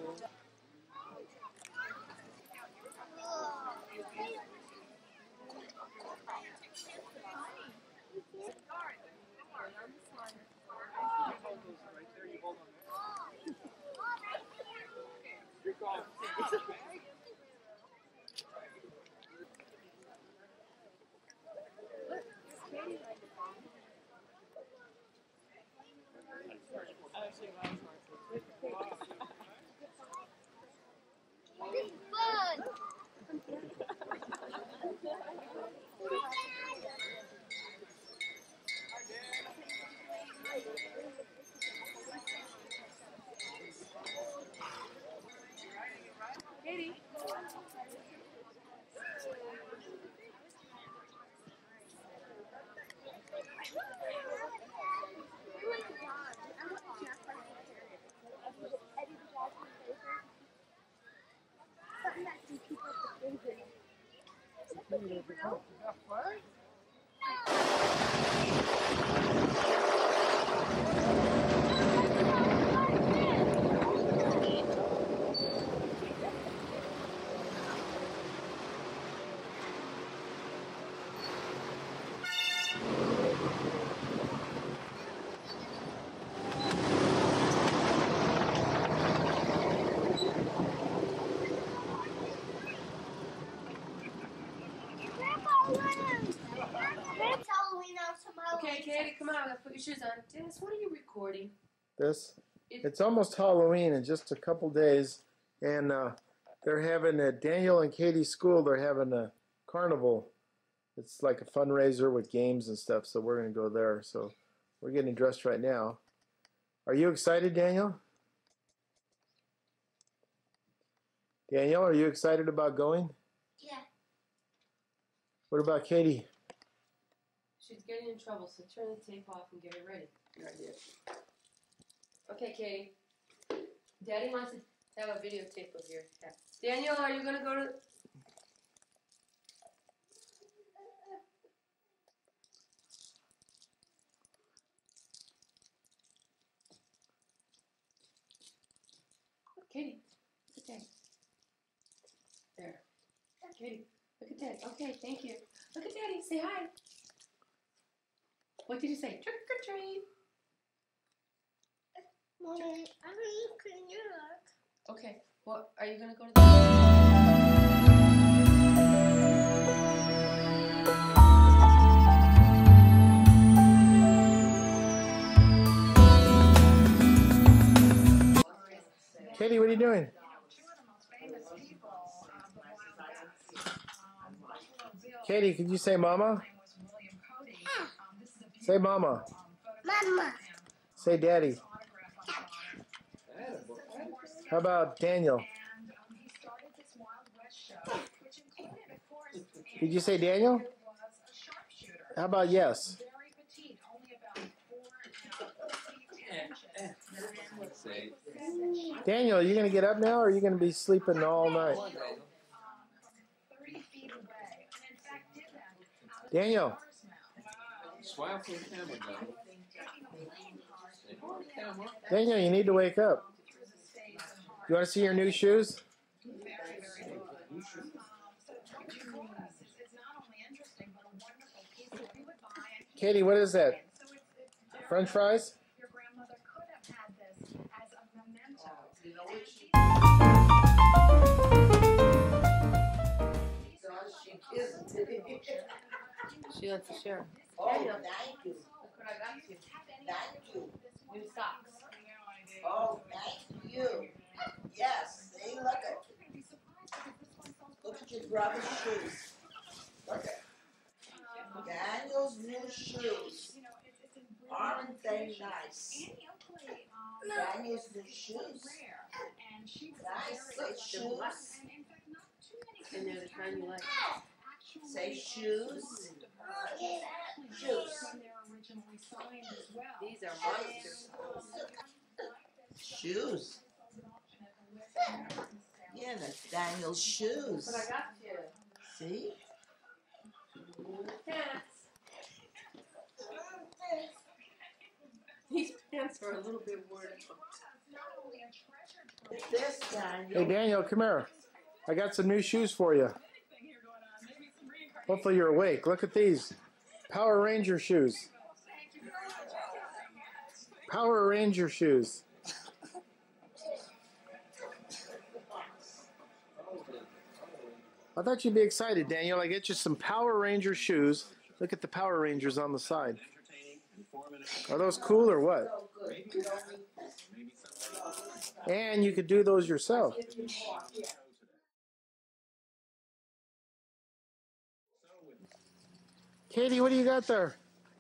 Katie. Okay, Katie, come on, let's put your shoes on. Dennis, what are you recording? This? It's almost Halloween in just a couple days, and they're having at Daniel and Katie's school, they're having a carnival. It's like a fundraiser with games and stuff, so we're going to go there. So we're getting dressed right now. Are you excited, Daniel? Daniel, are you excited about going? Yeah. What about Katie? She's getting in trouble, so turn the tape off and get her ready. Your idea. Okay, Katie. Daddy wants to have a videotape of your cat. Daniel, are you going to go to... Katie, look at Daddy. There. Katie, look at Daddy. Okay, thank you. Look at Daddy. Say hi. What did you say? Trick or treat. Mom, I'm looking at. Okay. Well, are you going to go to the... Katie, what are you doing? Katie, could you say mama? Say mama. Mama. Say daddy. How about Daniel? Did you say Daniel? How about yes? Daniel, are you going to get up now, or are you going to be sleeping all night? Daniel. Smile for the camera, Daniel. Daniel, you need to wake up. You want to see your new shoes? Katie, what is that? French fries? She wants to share. Oh, thank you. Look what I got you. Thank you. New socks. Oh, thank you. Yes, see, look at your brother's shoes. Look at Daniel's new shoes. Aren't they nice? Daniel's new shoes. Nice, say shoes. And they're the kind you like. Say shoes. Shoes. These are monsters. Shoes. Yeah, that's Daniel's shoes. But I got you. See? Pants. These pants are a little bit worn out. This Daniel. Hey, Daniel, come here. I got some new shoes for you. Hopefully you're awake. Look at these. Power Ranger shoes. Power Ranger shoes. I thought you'd be excited, Daniel. I get you some Power Ranger shoes. Look at the Power Rangers on the side. Are those cool or what? And you could do those yourself. Katie, what do you got there?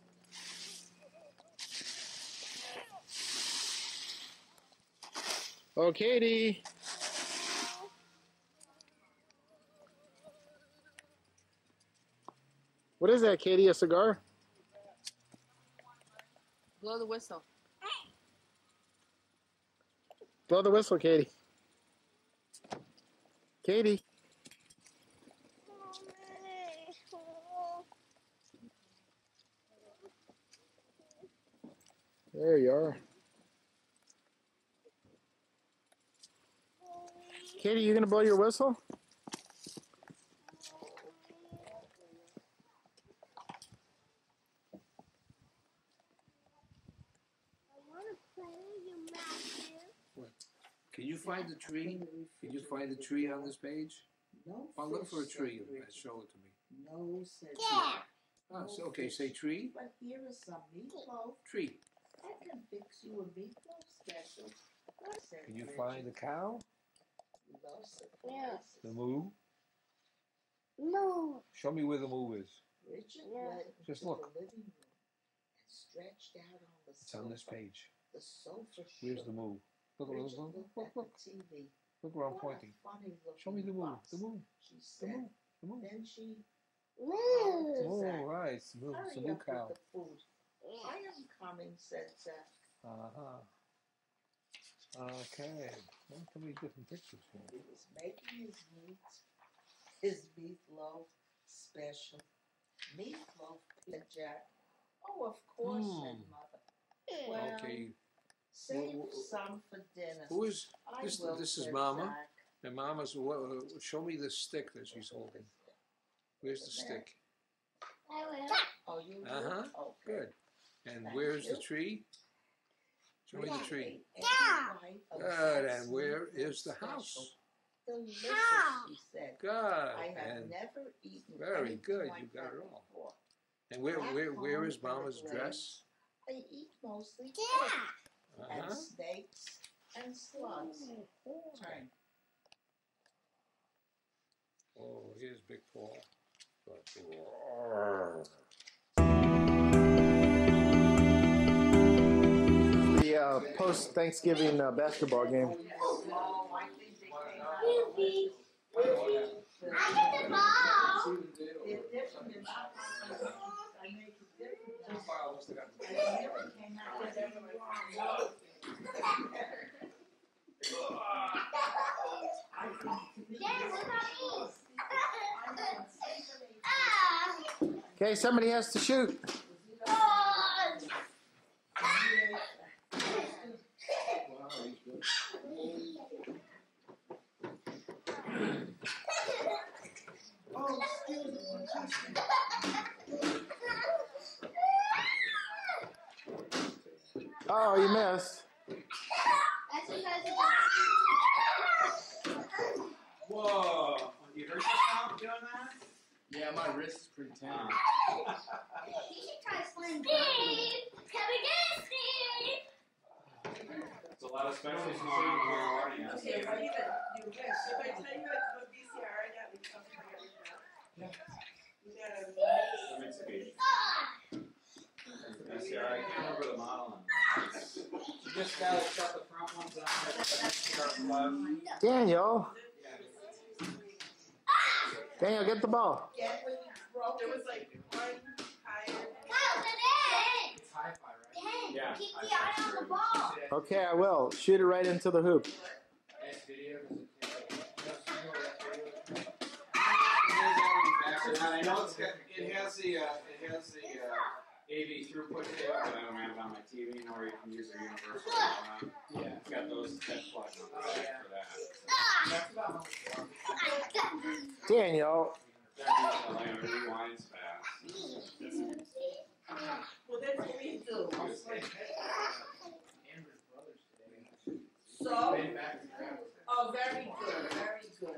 Oh, Katie. What is that, Katie? A cigar? Blow the whistle. Blow the whistle, Katie. Katie. There you are. Katie, you gonna blow your whistle? Can you find the tree? Can you find the tree on this page? No. I'll look for a fish, tree said and Richard. show it to me. No, said Yeah. Oh, so, okay, say tree. But here is some meatloaf. Tree. I can fix you a meatloaf special. Said Can you Richard. find the cow? No surprises. The moo? No. Show me where the moo is. Richard Yeah. went Just into look. the living room and stretched out on the It's sofa. on this page. The sofa Where's shook. the moo? Look, look, Richard look, looked look, at look. the TV. Look where I'm What pointing. a funny looking Show me the moo. box, The moo. she The said. moo. The moo. Then she No. Oh, right. It's the moo. It's the hurry moo up cow. with the food. I am coming, said Zach. Uh-huh. Okay. Well, how many different pictures here? He was making his meatloaf special. Meatloaf, said Jack. Oh, of course, said Mother. Well, Okay. save Well, some for dinner. Who is I this? will, This is said Mama. Zach. And Mama's. Show me the stick that she's holding. Where's the stick? I will. Oh, you will? Uh-huh. Okay. Good. And Thank where's the you. tree? Show me the tree. Yeah. Good. And where is the house? Delicious, How? she said. Good. I have And never eaten very anything good. like You got that it all. before. And where is Mama's dress? They eat mostly Yeah. fish and Uh-huh. snakes and slugs. Turn. Oh, here's Big Paul. post-Thanksgiving basketball game. Goofy. I get the ball. Okay, somebody has to shoot. Oh, you missed. Whoa! You hurt yourself doing that? Yeah, my wrist is pretty tender. You should try Slim Steve. Come again, Steve. It's a lot of special snow in the morning. Okay, what do you think? If I tell you what VCR I got, we come together now. You got a Mitsubishi. VCR, I can't remember the model. You just gotta shut the front ones on. Daniel. Daniel, get the ball. Yeah, when you broke, there was like one tire. It's hi-fi, right? Yeah. Keep the eye on the ball. Okay, I will. Shoot it right into the hoop. I know it has the AV throughput table, but I don't have it on my TV, or you can use a universal. Yeah, it's got those that plug for that. Daniel. Rewinds fast. Well, that's what we do. Amber's brothers today. So, oh, very good, very good.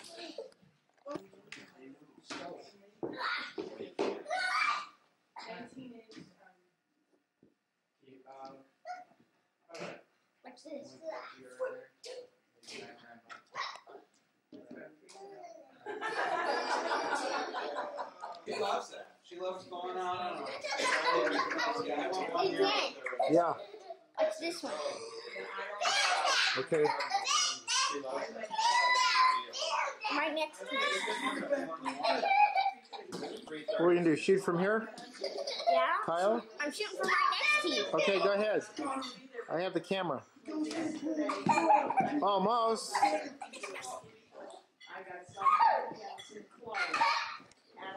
What's this? She loves that. She loves going on. Yeah. What's this one? Okay. Right next to it. What are we going to do? Shoot from here? Yeah? Kyle? I'm shooting from right next to you. Okay, go ahead. I have the camera. Almost. I got some clothes. And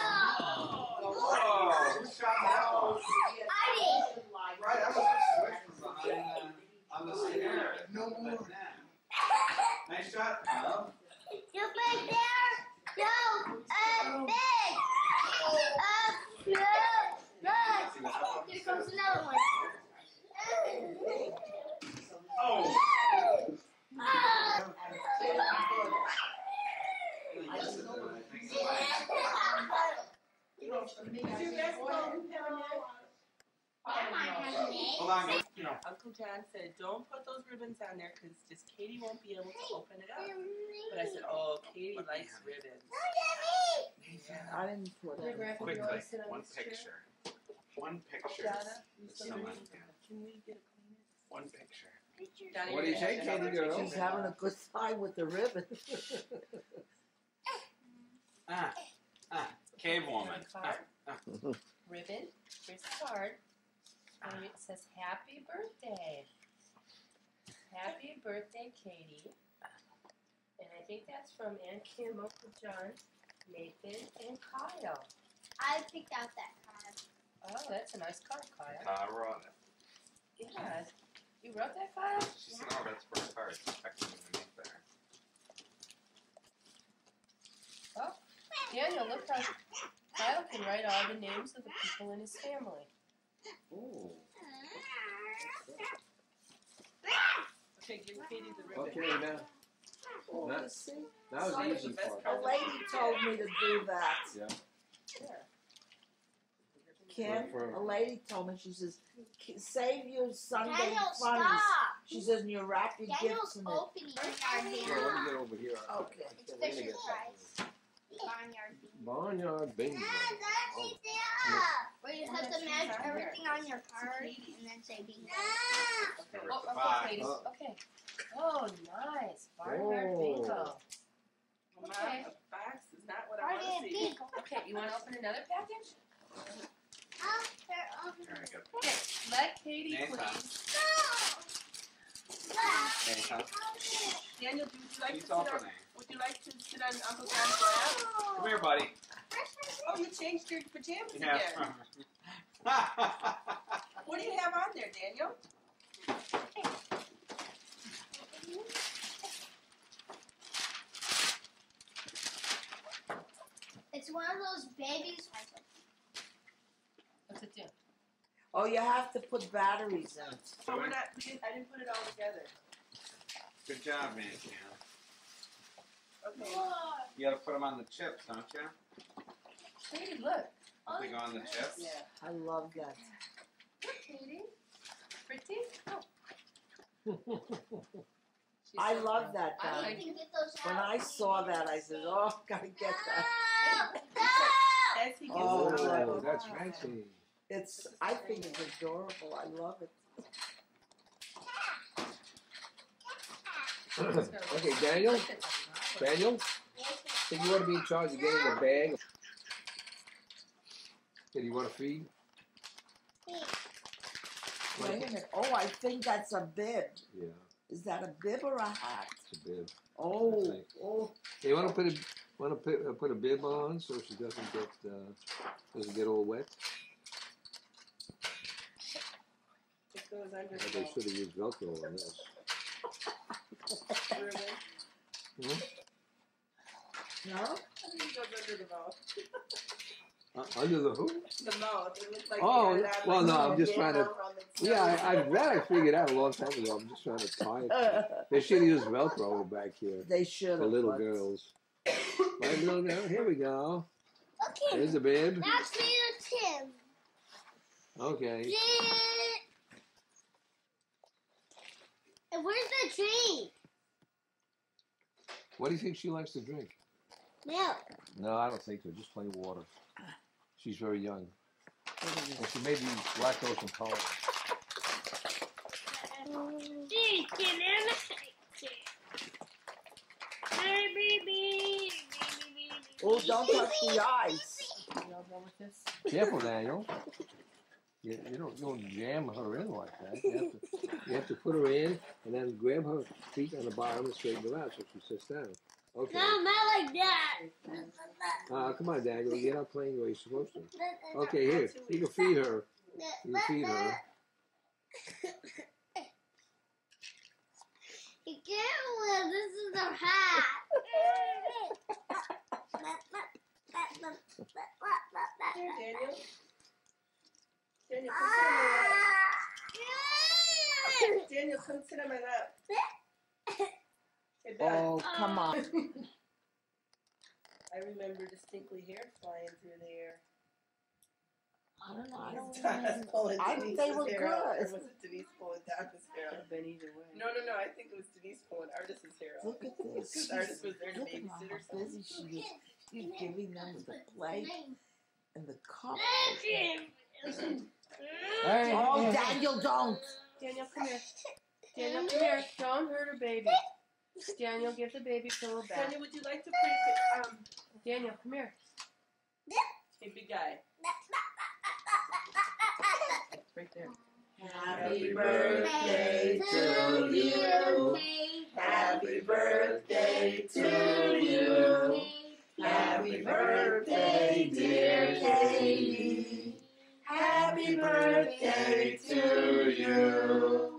Oh, who shot that one? I did. Right, I was just switching behind on the stair. No more. Nice shot, Kyle. You big there? No, big. Look. Here comes another one. Oh. Hold on, Uncle John said, don't put those ribbons on there because just Katie won't be able to open it up. But I said, oh, Katie likes ribbons. I didn't put it. quickly, one picture. One picture. Can we get a Kleenex? One picture. Donnie, What do you say, Katie? Do it She's having a good time with the ribbon. Cave woman. Ribbon. Here's the card. And it says, Happy birthday. Happy birthday, Katie. And I think that's from Aunt Kim, Uncle John, Nathan, and Kyle. I picked out that card. Oh, that's a nice card, Kyle. I wrote it. Yeah. You wrote that, Kyle? She said, oh, that's for a card. Expecting underneath there. Oh, Daniel, look how Kyle can write all the names of the people in his family. Ooh. Okay, give Katie the ribbon. Okay, now. Oh, That- you see? That was the easy part. A lady told me to do that. Yeah. Ken, a lady told me, she says, save your Sunday Daniel, funnies. stop. She says, and you wrap your Daniel's gifts in it. opening barnyard Well, let me get over here. Okay. It's Fisher Price. Barnyard beans. Barnyard bingo. Where you put the match everything on your card and then say bingo. Number Oh, okay, five. Katie. Okay. Oh, nice. Barnyard bingo. Okay. A box is not what I Already want a to see. bingo. Okay, you want to open another package? Very good. Okay, let Katie, Nathan. please. Nathan. Daniel, would you like She's to sit on? opening. Would you like to sit on Uncle John's lap? Come here, buddy. Oh, you changed your pajamas Yeah. again. What do you have on there, Daniel? It's one of those babies. What's it do? Oh, you have to put batteries in. Oh, we're not. I didn't put it all together. Good job, man. Okay. You gotta put them on the chips, don't you? Katie, look. Don't they go on the chips? Yeah. I love that. Look, Katie. Pretty? Oh. She's I so love good. that. I You like can get those When out. I saw that, I said, "Oh, gotta get that." As he gets Oh, it all, that's fancy. It's. I think it's adorable. I love it. Okay, Daniel. Daniel, think you want to be in charge of getting a bag? Okay, you want to feed? Wait a minute. Oh, I think that's a bib. Yeah, Is that a bib or a hat? it's a bib. Oh, think. oh. Hey, you want to put a bib on so she doesn't get all wet? it goes under Or the they belt. should have used Velcro on this. Really? No? I think it goes under the mouth. Under the who? The mouth. It looks like Oh, you had it on well, like no, a I'm just trying to. banner on the Yeah, side. I figured out a long time ago. I'm just trying to tie it. They should have used Velcro back here They should for have. little but- girls. Right, little girl. Here we go. Okay. There's a bib. That's me to Tim. Okay. And where's the drink? What do you think she likes to drink? Milk. No, I don't think so. Just plain water. She's very young. And she may be lactose intolerant. Oh, don't touch the ice. You all done with this? Careful, Daniel. You don't jam her in like that. You have to put her in and then grab her feet on the bottom and straighten her out so she sits down. Okay. No, not like that. Come on, Daniel. You're not playing the way you're supposed to. Okay, here. You can feed her. You can feed her. You can't live. This is a hat. Here, Daniel. Daniel, come sit on my lap. Daniel, come sit on my lap. Hey, Beth. Oh, come on. I remember distinctly hair flying through the air. I don't know. I don't Donna's pulling I think they Denise's were hair out. Or good. was it Denise pulling Donna's hair Could out? have been either way. No, I think it was Denise pulling Artis's hair out. Look at this. Because Artis was there to Look at babysit her how busy she is. She's giving them the plate and the cup. Oh, Daniel, don't. Daniel, come here. Daniel, come here. Don't hurt her baby. Daniel, give the baby pillow back. Daniel, would you like to play? Daniel, come here. Hey, big guy. Right there. Happy birthday to you. Happy birthday to you. Happy birthday, dear Katie. Happy birthday to you.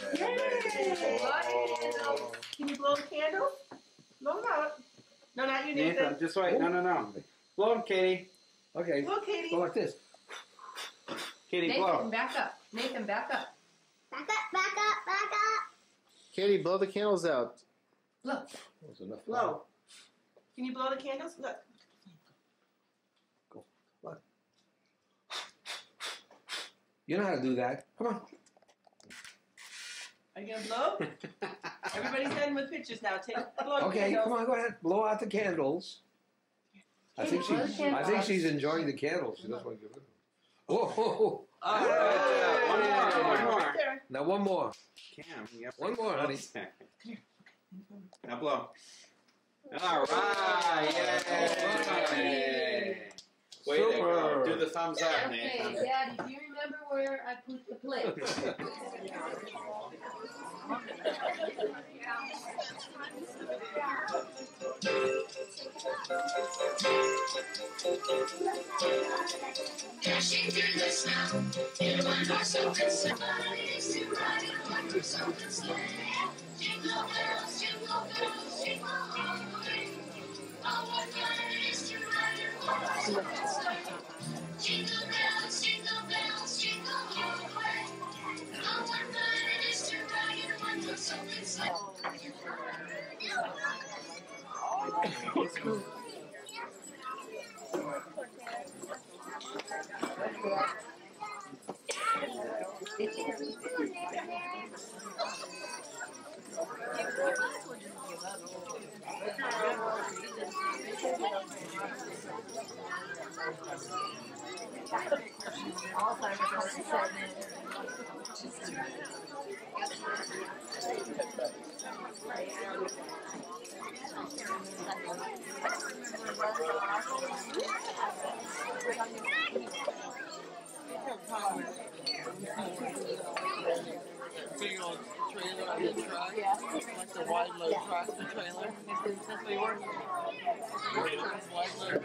Can you blow the candle? Blow them out. No, not you, Nathan. Nathan, just wait. No. Blow him, Katie. Okay. Blow, Katie. Go like this. Katie, Nathan, blow. back up. Nathan, back up. Back up. Katie, blow the candles out. Look. That was enough. Blow. Can you blow the candles? Look. Go. What? You know how to do that. Come on. Are you gonna blow? Everybody's done with pictures now. Blow the Okay, candles. come on, go ahead. Blow out the candles. I think Blow the candles. she's enjoying the candles. She doesn't want to give it. Whoa! All right, one more. Now one more. Cam, you have One more, honey. Now blow. All right, yay! Way to go. Do the thumbs up, Okay, Nathan. Daddy, do you remember where I put the plate? Dashing through the snow in one horse open sleigh. Is to ride in one horse open sleigh. Jingle bells, jingle all the way. Oh, what fun it is to ride in one horse open sleigh. Jingle bells, jingle all the way. Oh, what fun it is to ride in one horse open sleigh. Big old trailer on the truck. Yeah. Like the wide load tractor trailer. That's what you work. Wide load.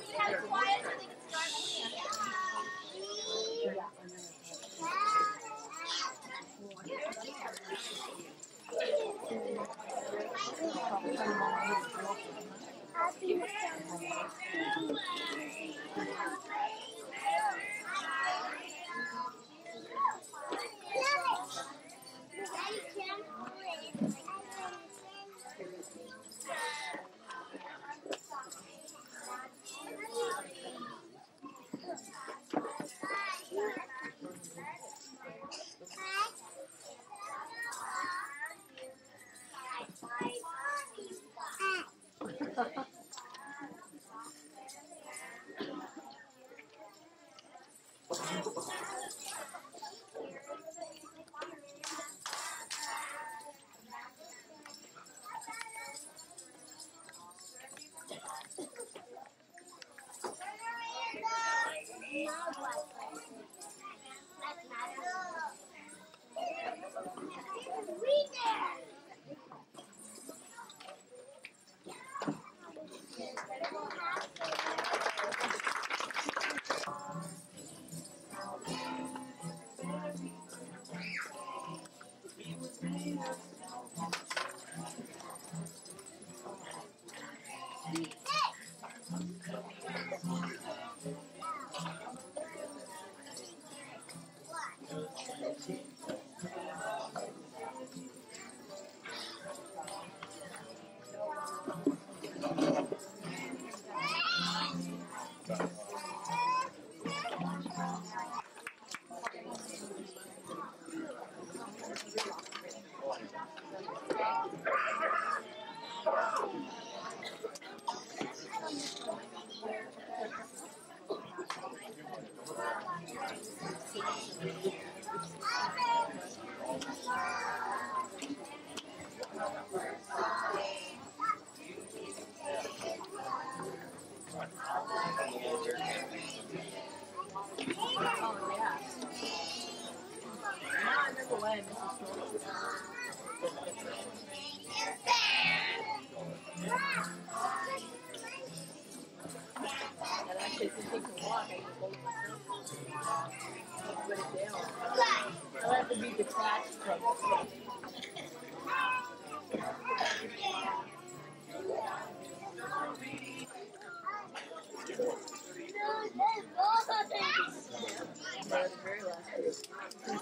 I'll have to be detached from it. That's the very last group.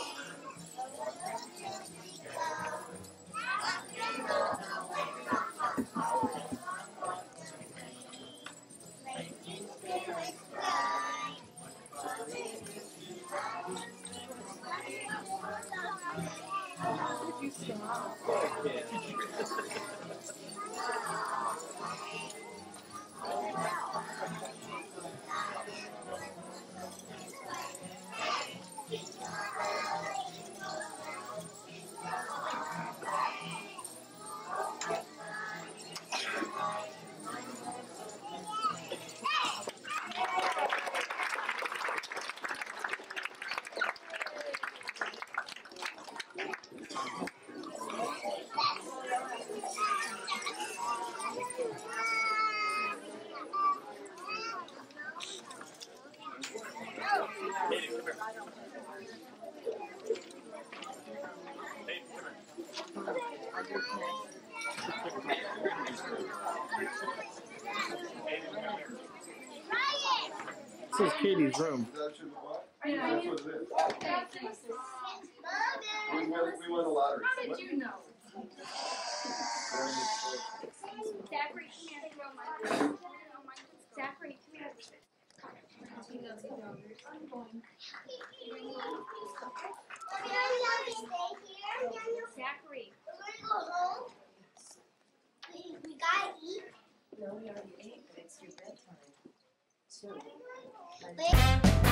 Did you stop? This is Katie's room. That's what it is. We won the lottery. How did you know? Zachary, come here. Zachary, come here. Zachary. We're gonna go home. We gotta eat. No, we already ate, but it's your bedtime. Too. Wait.